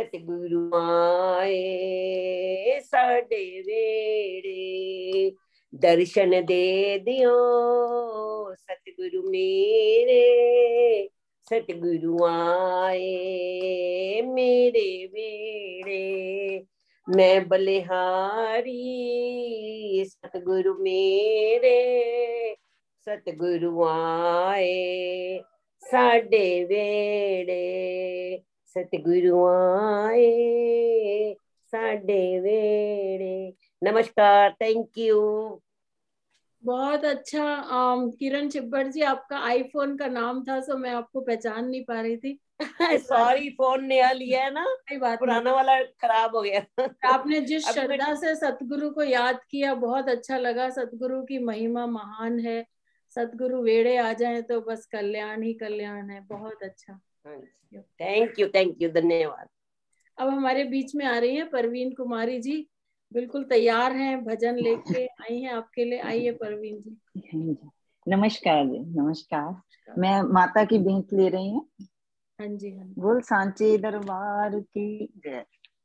सतगुरु आए साडे वेड़े, दर्शन दे दियो सतगुरु मेरे, सतगुरु आए मेरे बेड़े, मैं बलिहारी सतगुरु मेरे, सतगुरु आए साडे वेड़े, सतगुरु आए साडे वेड़े। नमस्कार, थैंक यू। बहुत अच्छा। किरण चिब्बड़ जी, आपका आईफोन का नाम था, सो मैं आपको पहचान नहीं पा रही थी। सॉरी, फोन नया लिया है ना, पुराना वाला खराब हो गया। आपने जिस श्रद्धा से सतगुरु को याद किया, बहुत अच्छा लगा। सतगुरु की महिमा महान है। सतगुरु वेड़े आ जाए तो बस कल्याण ही कल्याण है। बहुत अच्छा, थैंक यू, धन्यवाद। अब हमारे बीच में आ रही हैं परवीन कुमारी जी, बिल्कुल तैयार हैं, भजन लेके आई हैं आपके लिए। आइए परवीन जी। नमस्कार जी, नमस्कार। मैं माता की भेंट ले रही हूँ। हाँ जी, हाँ। बोल सांचे दरबार की जय।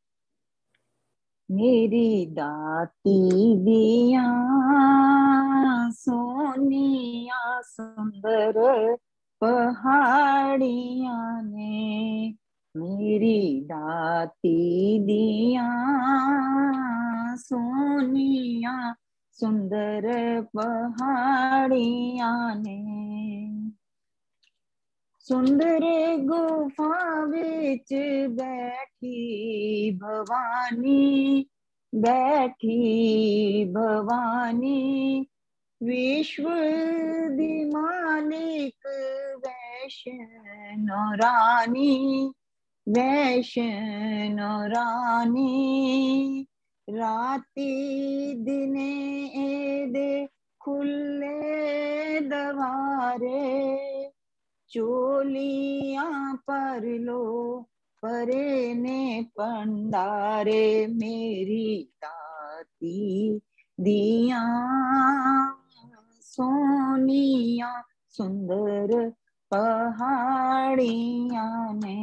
मेरी दाती दिया सोनिया सुंदर पहाड़िया ने, मेरी दाती दिया सोनिया सुंदर पहाड़िया ने, सुंदर गुफा विच बैठी भवानी, बैठी भवानी, विश्व दी मालिक वैष्णो रानी, वैष्णो रानी, राती दिने एदे खुले दवारे, चोलियां पर लो परे ने पंडारे, मेरी दाती दिया सोनिया सुंदर पहाड़िया ने,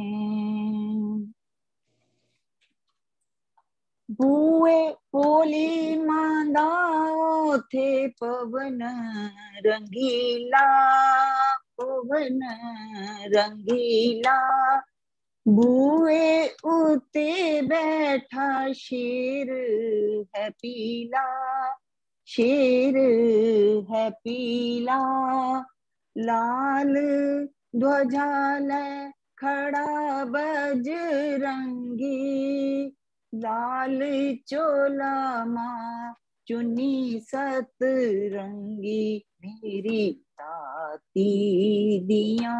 बुए पोली मांदाओ थे पवन रंगीला, पवन रंगीला, बुए उते बैठा शेर है पीला, शेर है पीला, लाल ध्वजा ले खड़ा बजरंगी, लाल चोला माँ चुन्नी सतरंगी, मेरी दाती दिया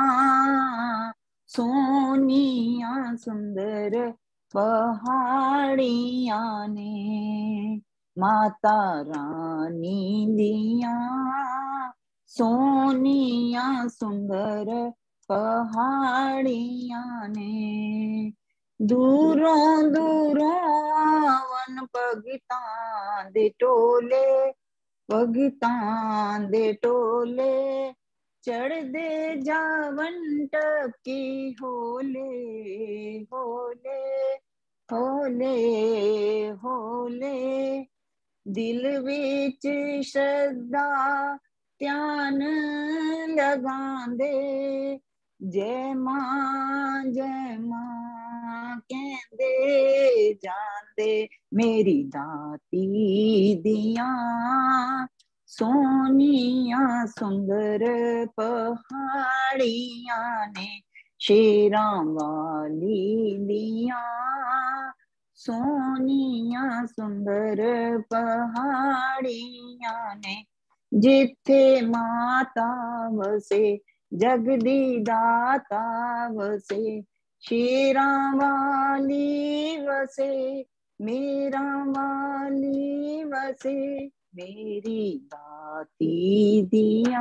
सोनिया सुंदर पहाड़िया ने, माता रानी दिया सोनिया सुंदर पहाड़िया ने, दूरों दूरों आवन भगतां दे टोले, भगतां दे टोले, चढ़ दे जावन टपकी होले, होले होले होले, दिल विच श्रद्धा ध्यान लगांदे, जय मां कहंदे जांदे, मेरी दाती दिया सोनिया सुंदर पहाड़िया ने, शेरां वाली दिया सोनिया सुंदर पहाड़िया ने, जिथे माता वसे जगदी दाता वसे, शेरां वाली वसे मेरा वाली वसे, मेरी दाती दिया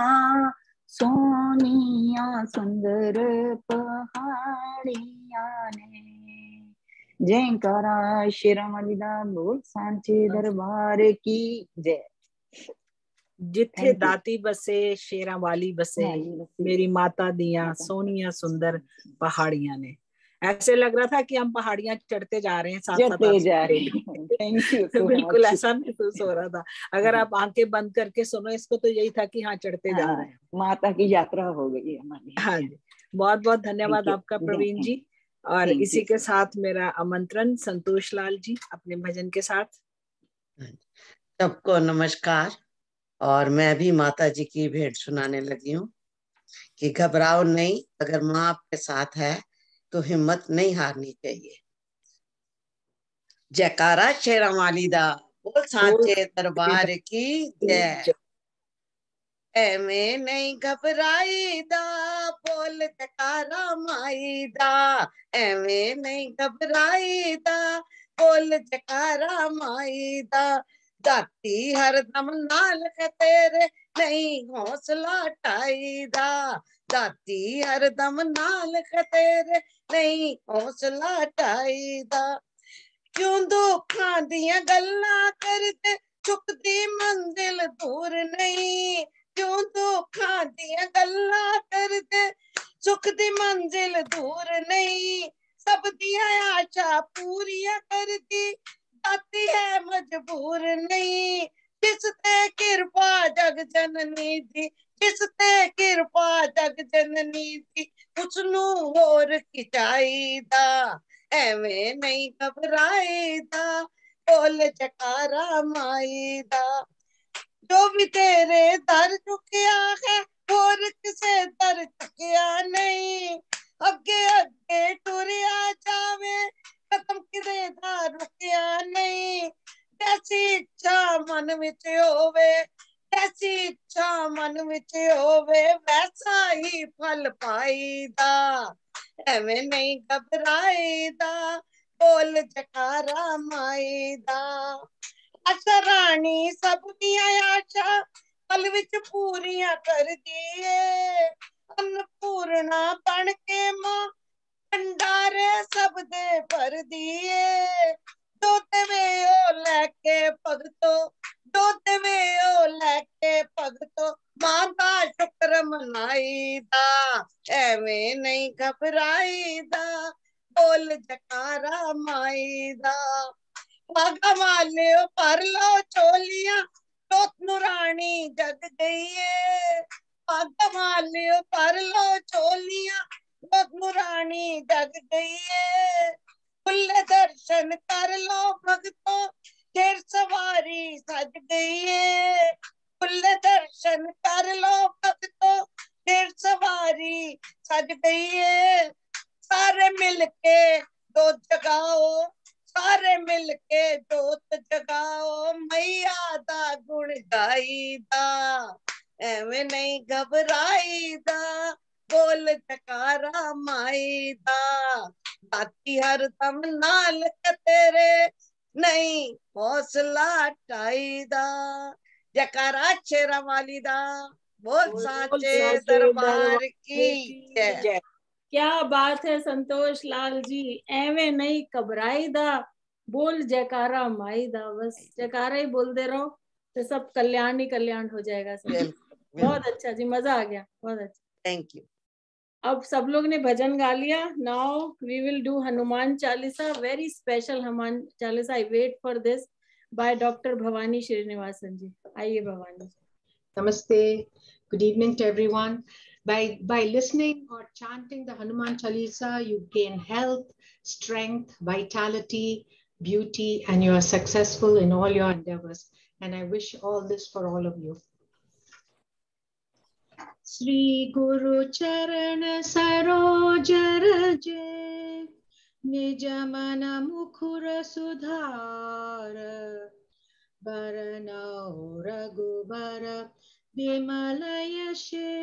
सोनिया सुंदर पहाड़िया ने, जयकारा शेरां वाली दा बोल सांचे दरबार की जय। जिथे दाती बसे शेरां वाली बसे, मेरी माता दिया सोनिया सुंदर पहाड़ियां ने। ऐसे लग रहा था कि हम पहाड़ियां चढ़ते जा रहे हैं साथ साथ। चढ़ते जा रहे हैं। थैंक यू तो बिल्कुल ऐसा महसूस हो रहा था। अगर आप आंखें बंद करके सुनो इसको तो यही था कि हाँ चढ़ते जा रहे हैं। माता की यात्रा हो गई हमारी। हाँ जी, बहुत बहुत धन्यवाद आपका प्रवीण जी। और इसी के साथ मेरा आमंत्रण संतोष लाल जी अपने भजन के साथ। सबको नमस्कार। और मैं भी माता जी की भेंट सुनाने लगी हूँ कि घबराओ नहीं, अगर माँ आपके साथ है तो हिम्मत नहीं हारनी चाहिए। जयकारा शेरा वाली दा, बोल सांचे दरबार की जय। एवें नहीं घबराई दा, बोल जयकारा माई दा। एवें नहीं घबराई दा, बोल जयकारा माई दा। दाती हरदम नाल है तेरे, नहीं हौसला ढाई दा। दाती हरदम नाल है तेरे, नहीं हौसला ढाई दा। क्यों दुखां दियां गल्लां करदे, चुकदी मंजिल दूर नहीं। क्यों दुखां दियां गल्लां करदे, सुख दी मंजिल दूर नहीं। सब दियां आशा पूरियां करदी, दाती है मजबूर नहीं। जिस ते कृपा जग जननी दी, जिस ते कृपा जग जननी दी, उसनू होर की चाहिदा। एवें नहीं घबराईदा, बोल जयकारा माई दा। जो भी तेरे दर चुकिया है, और किसे दर चुकिया नहीं। अगे अगे टुरिया जावे, कदम किदे दा रुकिया नहीं। जैसी इच्छा मन विच होवे, जैसी इच्छा मन विच होवे, वैसा ही फल पाईदा। एवें नहीं घबराईदा, बोल जयकारा माई दा। आशा रानी सब दियां आशा पल विच पूरियां कर दिए। अन्नपूर्णा बन के मां भंडारे सब दे भर दिए। जो देवे ओ लैके भगतो, जो देवे ओ लैके भगतो, मां दा शुक्र मनाईदा। एवें नहीं घबराईदा, बोल जयकारा माई दा। भागा मालियो भर लो चोलियां, जोत नूरानी जग गई है। भागा मालियो भर लो चोलियां, जोत नूरानी जग गई है। खुले दर्शन कर लो भगतो, शेर सवारी सज गई है। खुले दर्शन कर लो भगतो, शेर सवारी सज गई है। सारे मिलके दो जगाओ, सारे मिलके जोत जगाओ, मैया दा गुण गाईदा। एवें नहीं घबराईदा, बोल जयकारा माई दा। दाती हरदम नाल तेरे, नहीं हौसला ढाईदा। जयकारा शेरा वाली दा, बोल सांचे दरबार की जय। क्या बात है संतोष लाल जी, एवें नहीं घबराईदा, बोल जयकारा माई दा। बस जयकारा ही बोलते रहो तो सब कल्याण ही कल्याण हो जाएगा सब। बहुत अच्छा जी, मजा आ गया, बहुत अच्छा। Thank you. अब सब लोग ने भजन गा लिया। Now we will do Hanuman Chalisa, very special Hanuman Chalisa. I wait for this by doctor Bhavani Srinivasan ji. आइए Bhavani. Namaste. Good evening to everyone. By listening or chanting the Hanuman Chalisa, you gain health, strength, vitality, beauty, and you are successful in all your endeavors. And I wish all this for all of you. Sri Guru Charan Saroj Raje, Nijamana Mukhura Sudhara, Baranao Raghubara Vimalayashe,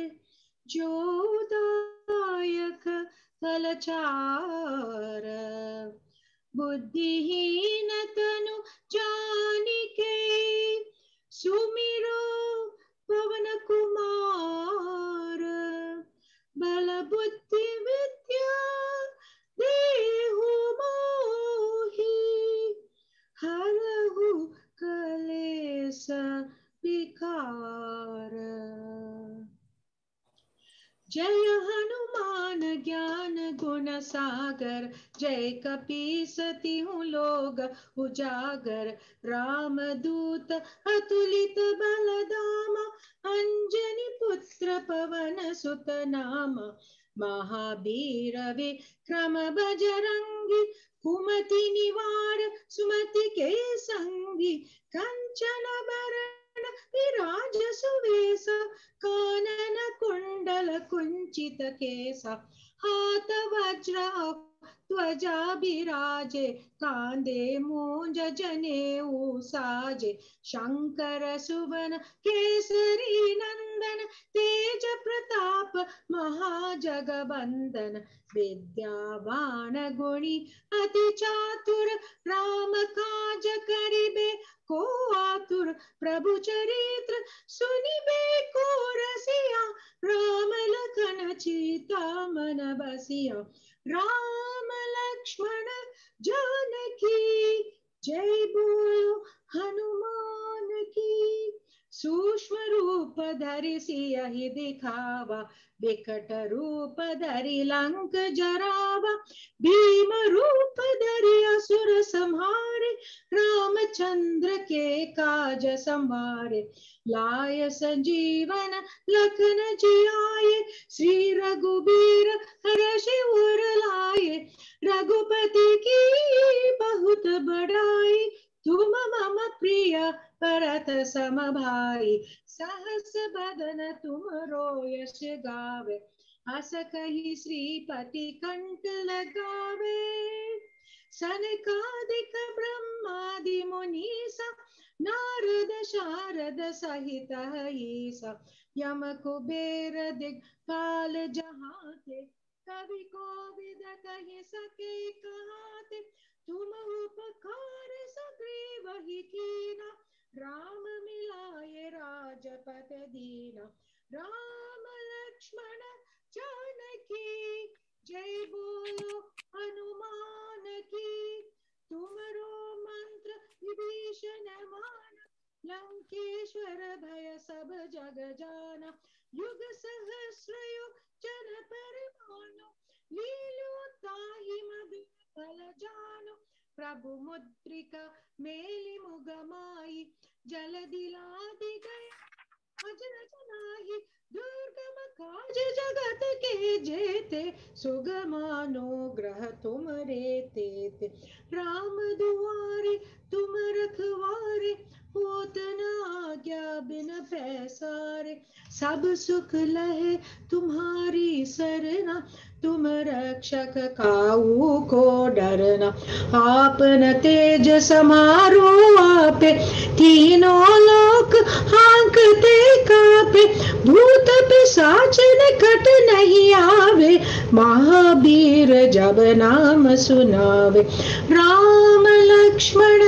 Jodayak Kalachara, Buddhihina Tanu Janike, Sumiro Pavana Kumara, Bala Buddhi Vidya Dehu Mohi, Harahu Kalesa Vikara. जय हनुमान ज्ञान गुण सागर, जय कपीसति हूँ लोग उजागर। राम दूत अतुलित बल धामा, अंजनी पुत्र पवन सुत नामा। महावीर विक्रम बजरंगी, कुमति निवार सुमति के संगी। कंचन बरण विराज सुवेश, कानन कुंडल कुंचित केसा। हाथ वज्र ध्वजा बिराजे, कांधे मूंज जनेऊ साजे। शंकर सुवन केसरी नंदन, तेज प्रताप महाजगबंदन। विद्यावान गुणी अति चातुर, राम काज करिबे को आतुर। प्रभु चरित्र सुनिबे को रसिया, राम लखन सीता मन बसिया। राम लक्ष्मण जानकी, जय बोलो हनुमान की। सूक्ष्म रूप धरि सियहि दिखावा, विकट रूप धरि लंक जरावा। भीम रूप धरि असुर संहारे, रामचंद्र के काज संवारे। लाय संजीवन लखन जियाए, श्री रघुबीर हरषि उर लाए। रघुपति की बहुत बड़ाई, तुम मम प्रिय भरत सम भाई। सहस बदन तुमरो यश गावे, अस कहि श्रीपति कंठ लगावे। सनकादिक ब्रह्मादि मुनीसा, नारद शारद सहित ईसा। यम कुबेर दिक्पाल जहाँ ते, कवि कोविद कहि सके कहाते। तुम उपकार सुग्रीव ही कीना, राम मिलाए राजपद दीना। राम लक्ष्मण जानकी, जय बोलो हनुमान की। तुमरो मंत्र विभीषण माना, लंकेश्वर भय सब जग जाना। युग सहस्र योजन पर भानु, लील्यो ताहि मधुर फल जानो। प्रभु मुद्रिका मेलि मुख माहि, जल दिलाधि गया अजर जनाहि। दुर्गम काज जगत के जेते, सुगम अनुग्रह तुम रे तेते। राम दुआरे तुम रखवारे, होत न आज्ञा बिन पैसारे। सब सुख लहे तुम्हारी सरना, तुम रक्षक काहू को डरना। आपन तेज समारो आपे, तीनों लोक हांकते कापे। भूत पिशाच निकट नहीं आवे, महावीर जब नाम सुनावे। राम लक्ष्मण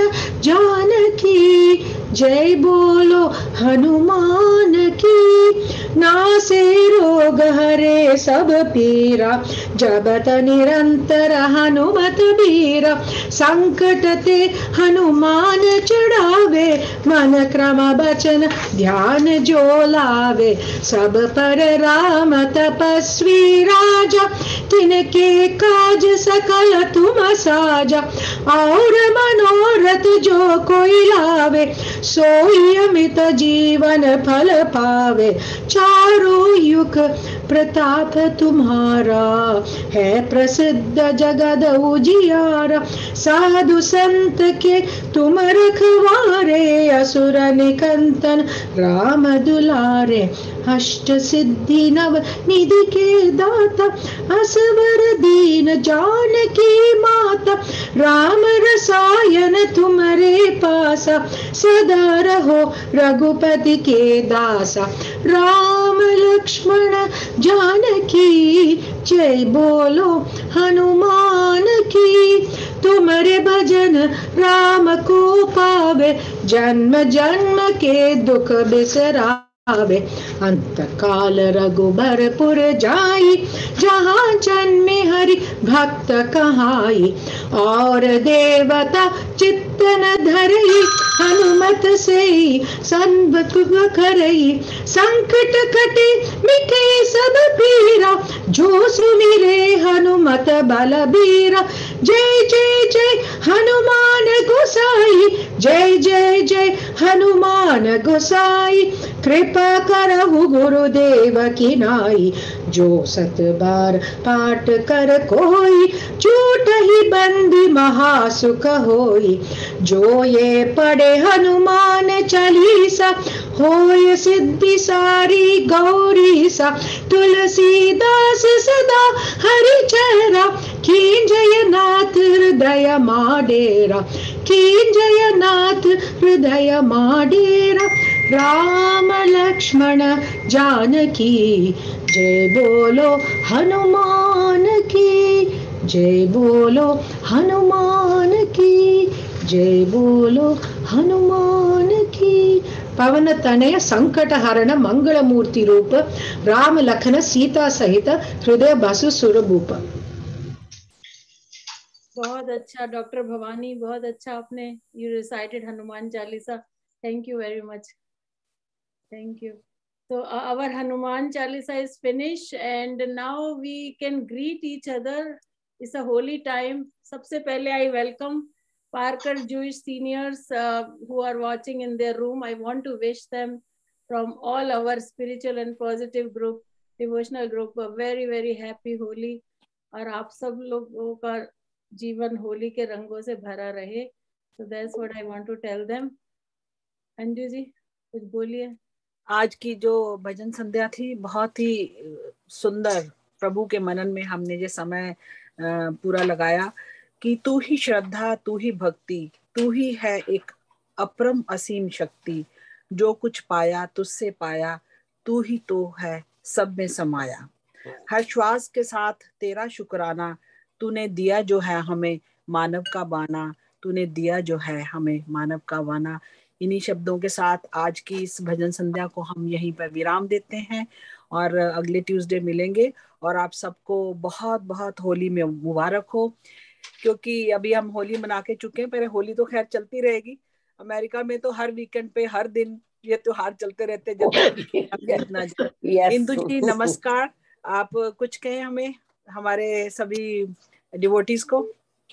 जानकी, जय बोलो हनुमान की। नासे रोग हरे सब पीरा, जपत निरंतर हनुमत बीरा। संकट ते हनुमान छुड़ावे, मन क्रम बचन ध्यान जो लावे। सब पर राम तपस्वी राजा, तिनके काज सकल तुम साजा। और मनोरथ जो कोई लावे, सोई अमित जीवन फल पावे। चारों युग प्रताप तुम्हारा, है प्रसिद्ध जगद उजियारा। साधु संत के तुम रखवारे, असुर निकंदन राम दुलारे। अष्ट सिद्धि नव निधि के दाता, असवर दीन जानकी माता। राम रसायन तुम्हारे पासा, सदा रहो रघुपति के दासा। राम लक्ष्मण जानकी, जय बोलो हनुमान की। तुम्हारे भजन राम को पावे, जन्म जन्म के दुख बिसरा। आवे अंत काल रघुबरपुर जाई, जहाँ जन्मे हरि भक्त कहाई। और देवता चित्त न धरई, हनुमत से संबत करई। संकट कटे मिटे सब पीरा, जो सुमिरे हनुमत बलबीरा। जय जय जय हनुमान गोसाई, जय जय जय हनुमान गोसाई। कृपा करहु गुरुदेव की नाई, जो सत बार पाठ कर कोई, झूठ ही बंदी महासुख होई। जो ये पढ़े हनुमान चालीसा, होय सिद्धि सारी गौरीसा। तुलसीदास सदा हरि चेहरा, कींजय नाथ हृदय माडेरा। कींजय नाथ हृदय माडेरा। राम लक्ष्मण जानकी, जय बोलो हनुमान की। जय बोलो हनुमान की, जय बोलो हनुमान की। पवन तनय संकट हरण मंगल मूर्ति रूप, राम लखन सीता सहित हृदय बसु सुरभूप। बहुत अच्छा डॉक्टर भवानी, बहुत अच्छा आपने you recited Hanuman Chalisa. Thank you very much, thank you. So our Hanuman Chalisa is finished and now we can greet each other. It's a holy time. सबसे पहले I welcome Parker Jewish seniors who are watching in their room. I want to wish them from all our spiritual and positive group, devotional group, a very very happy Holi. और आप सब लोगों का जीवन होली के रंगों से भरा रहे. So that's what I want to tell them. Anju ji कुछ बोलिए. आज की जो भजन संध्या थी बहुत ही सुंदर, प्रभु के मनन में हमने ये समय पूरा लगाया कि तू ही श्रद्धा, तू ही भक्ति, तू ही है एक अपरम असीम शक्ति। जो कुछ पाया तुझसे पाया, तू ही तो है सब में समाया। हर श्वास के साथ तेरा शुक्राना, तूने दिया जो है हमें मानव का बाना, तूने दिया जो है हमें मानव का बाना। इन्हीं शब्दों के साथ आज की इस भजन संध्या को हम यहीं पर विराम देते हैं और अगले ट्यूसडे मिलेंगे। और आप सबको बहुत बहुत होली में मुबारक हो, क्योंकि अभी हम होली मना के चुके हैं, पर होली तो खैर चलती रहेगी। अमेरिका में तो हर वीकेंड पे हर दिन ये त्योहार चलते रहते हैं जब इंदु जी नमस्कार, आप कुछ कहें हमें, हमारे सभी डिवोटीज को।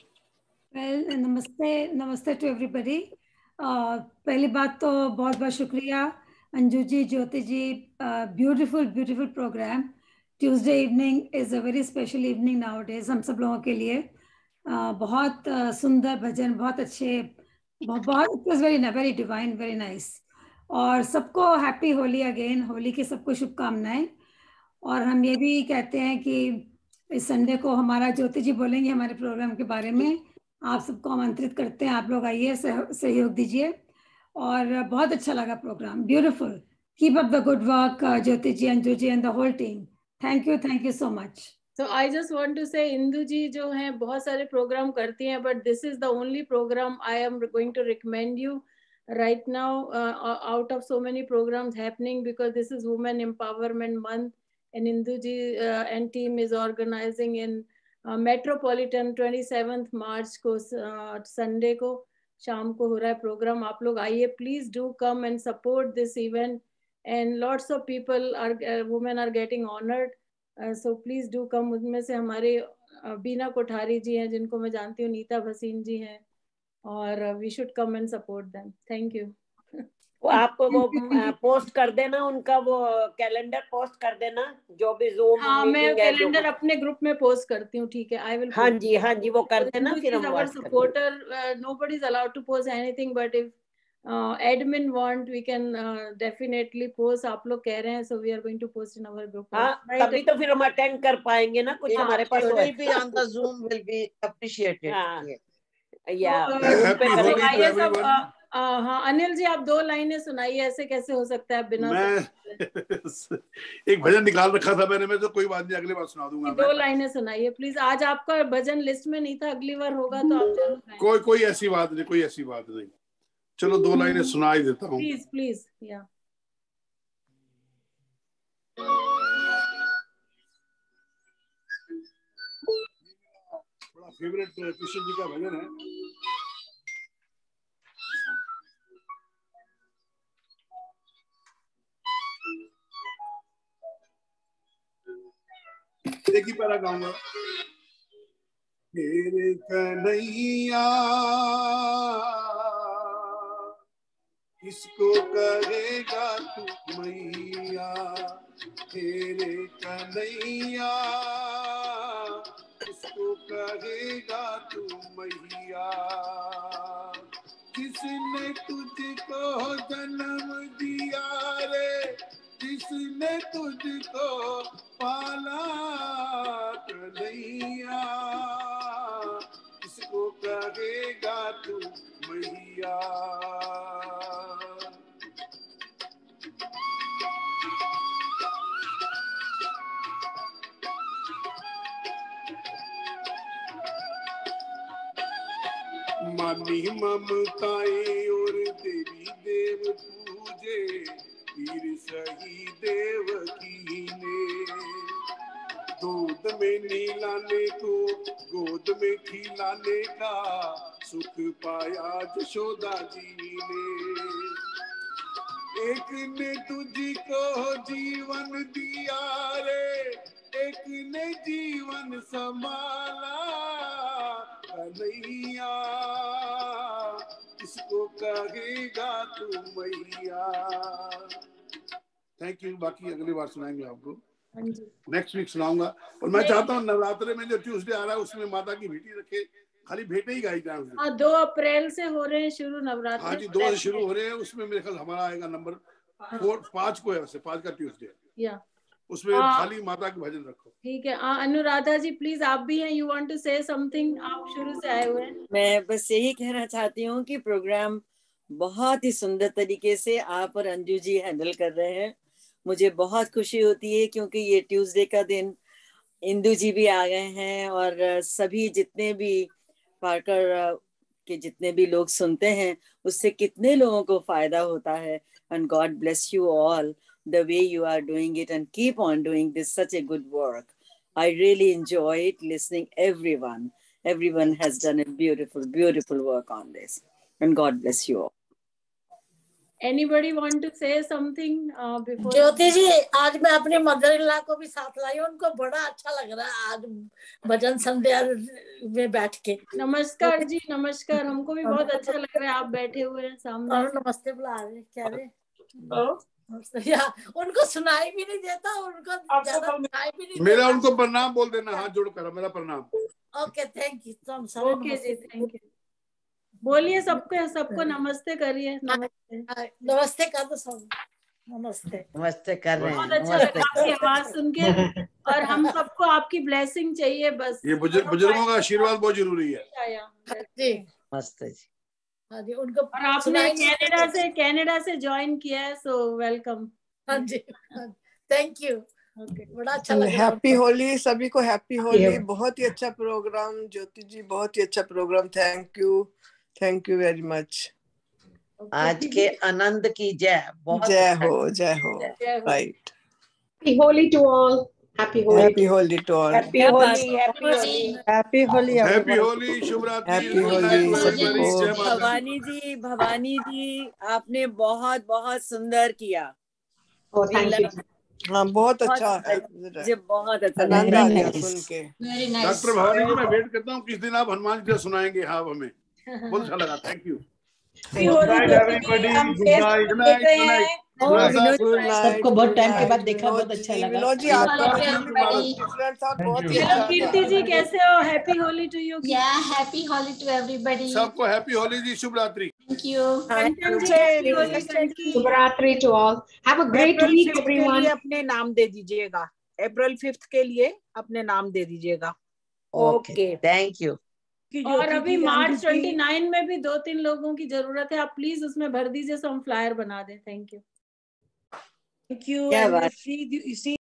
नमस्ते टू एवरीबॉडी। पहली बात तो बहुत बहुत शुक्रिया Anju ji, Jyoti ji, beautiful beautiful programme. Tuesday evening is a very special evening nowadays हम सब लोगों के लिए। बहुत सुंदर भजन, बहुत अच्छे, बहुत it was very divine, very nice. और सबको हैप्पी होली अगेन, होली की सबको शुभकामनाएं। और हम ये भी कहते हैं कि इस संडे को हमारा ज्योति जी बोलेंगे हमारे प्रोग्राम के बारे में। आप सबको आमंत्रित करते हैं, आप लोग आइए, सहयोग दीजिए। और बहुत अच्छा लगा programme, beautiful. Keep up the good work Jyoti ji, Anju ji and the whole team. Thank you so much. So I just want to say Indu ji जो हैं बहुत सारे प्रोग्राम करती हैं, but this is the only program I am going to recommend you right now out of so many programs happening, because this is Women Empowerment Month and Indu ji and team is organizing in Metropolitan 27th March को Sunday को शाम को हो रहा है programme. आप लोग आइए, please do come and support this event and lots of people are women are getting honoured, so please do come. उनमें से हमारे बीना कोठारी जी हैं जिनको मैं जानती हूँ, नीता भसीन जी हैं, और we should come and support them. Thank you. आप वो पोस्ट कर देना, उनका वो कैलेंडर पोस्ट कर देना, जो भी ज़ूम मैं कैलेंडर अपने ग्रुप में पोस्ट करती हूँ, ठीक है? I will. हाँ जी वो कर देना, फिर हम our supporter, nobody is allowed to post anything, but if admin want we can definitely post। आप लोग कह रहे हैं, so we are going to post in our group। हाँ, तभी तो फिर हम अटेंड कर पाएंगे ना, कुछ हमारे पास will be on the Zoom will be appreciated। हाँ अनिल जी, आप 2 लाइनें सुनाइए, ऐसे कैसे हो सकता है बिना। मैं एक भजन निकाल रखा था मैंने, तो कोई बात नहीं, अगली बार सुना दूंगा। 2 लाइनें सुनाइए प्लीज। आज आपका भजन लिस्ट में नहीं था, अगली बार होगा तो आप जरूर। कोई ऐसी बात नहीं, चलो 2 लाइनें सुना ही देता हूँ। प्लीज या। बड़ा फेवरेट कृष्ण जी का भजन है। एक ही पैरा गाऊंगा। तेरे कन्हैया किसको कहेगा तू मैया, तेरे कन्हैया किसको कहेगा तू मैया। किसने तुझको जन्म दिया रे, किसने तुझको पाला कन्हैया, किसको कहेगा तू मैया। मानी ममताएं और देवी देव पूजे, वीर सही देवकी ने। दूध में नीलाने को गोद में खिलाने का सुख पाया यशोदा जी ने। एक ने तुझको जीवन दिया रे, एक ने जीवन संभाला कन्हैया, किसको कहेगा तू मैया। Thank you. बाकी अगली बार सुनाएंगे आपको, नेक्स्ट वीक सुनाऊंगा। और मैं चाहता हूँ नवरात्रे में जो ट्यूसडे आ रहा है उसमें माता की भेटी रखे, खाली भेटे ही गाई जाए। 2 अप्रैल से हो रहे हैं शुरू नवरात्र। हाँ जी, 2 से शुरू हो रहे हैं। उसमें मेरे ख्याल हमारा आएगा नंबर 5 को है, वैसे 5 का ट्यूसडे, उसमें खाली माता के भजन रखो। ठीक है। अनुराधा जी प्लीज, आप भी हैं, you want to say something, आप शुरू से आए हुए हैं। मैं बस यही कहना चाहती हूँ कि प्रोग्राम बहुत ही सुंदर तरीके से आप और अंजू जी हैंडल कर रहे हैं। मुझे बहुत खुशी होती है क्योंकि ये ट्यूसडे का दिन इंदू जी भी आ गए हैं और सभी जितने भी पार्कर के जितने भी लोग सुनते हैं उससे कितने लोगों को फायदा होता है। And God bless you all the way you are doing it and keep on doing this such a good work. I really enjoy it listening everyone has done a beautiful work on this and God bless you all. Anybody want to say something before? Jyoti ji, आज मैं अपने mother in law को भी साथ लाई हूँ, उनको बड़ा अच्छा लग रहा है आज भजन संध्या में बैठ के। नमस्कार जी, नमस्कार। हमको भी बहुत अच्छा लग रहा है आप बैठे हुए हैं सामने। और नमस्ते बुला रहे क्या रे? या उनको सुनाई भी नहीं देता, उनको ज्यादा सुनाई भी नहीं मेरा उनको प्रणाम बोल देना, हाथ जोड़कर मेरा प्रणाम। Okay, thank you. ओके जी, थैंक यू। बोलिए सबको नमस्ते करिए। नमस्ते कर दो सब। नमस्ते कर रहे हैं। बहुत अच्छा लगा आपकी आवाज सुन के और हम सबको आपकी ब्लेसिंग चाहिए बस। ये बुजुर्गों का आशीर्वाद बहुत जरूरी है। नमस्ते जी। हाँ जी, उनको और आपने कनाडा से ज्वाइन किया है, सो वेलकम। हाँ जी, थैंक यू। बड़ा अच्छा लग रहा है। हैप्पी होली सभी को, हैप्पी होली। बहुत ही अच्छा प्रोग्राम ज्योति जी, बहुत ही अच्छा प्रोग्राम। Thank you very much. आज के आनंद की जय। जय हो। Right. Happy Holi to all. Happy Holi. Happy Holi to all. Happy Holi. Happy Holi. Happy Holi. Happy Holi. शुभ रात्रि। हैप्पी होली सबको। भवानी जी आपने बहुत बहुत सुंदर किया। हाँ, बहुत अच्छा है, मुझे बहुत अच्छा आनंद आ गया सुन के। डॉक्टर भवानी जी, मैं वेट करता हूँ किस दिन आप हनुमान जी सुनाएंगे। हाँ, हमें बहुत अच्छा लगा। Thank you. सबको बहुत टाइम के बाद देखा, बहुत अच्छा लगा। कीर्ति जी कैसे हो? Happy Holi to you. Happy Holi to everybody. सबको हैप्पी होली जी। शुभ रात्रि। Thank you. शुभ रात्रि to all. Have a great week everyone. अपने नाम दे दीजिएगा, अप्रैल 5 के लिए अपने नाम दे दीजिएगा। Okay, thank you. और अभी मार्च 29 में भी 2-3 लोगों की जरूरत है, आप प्लीज उसमें भर दीजिए, so हम फ्लायर बना दें। Thank you. क्या बात।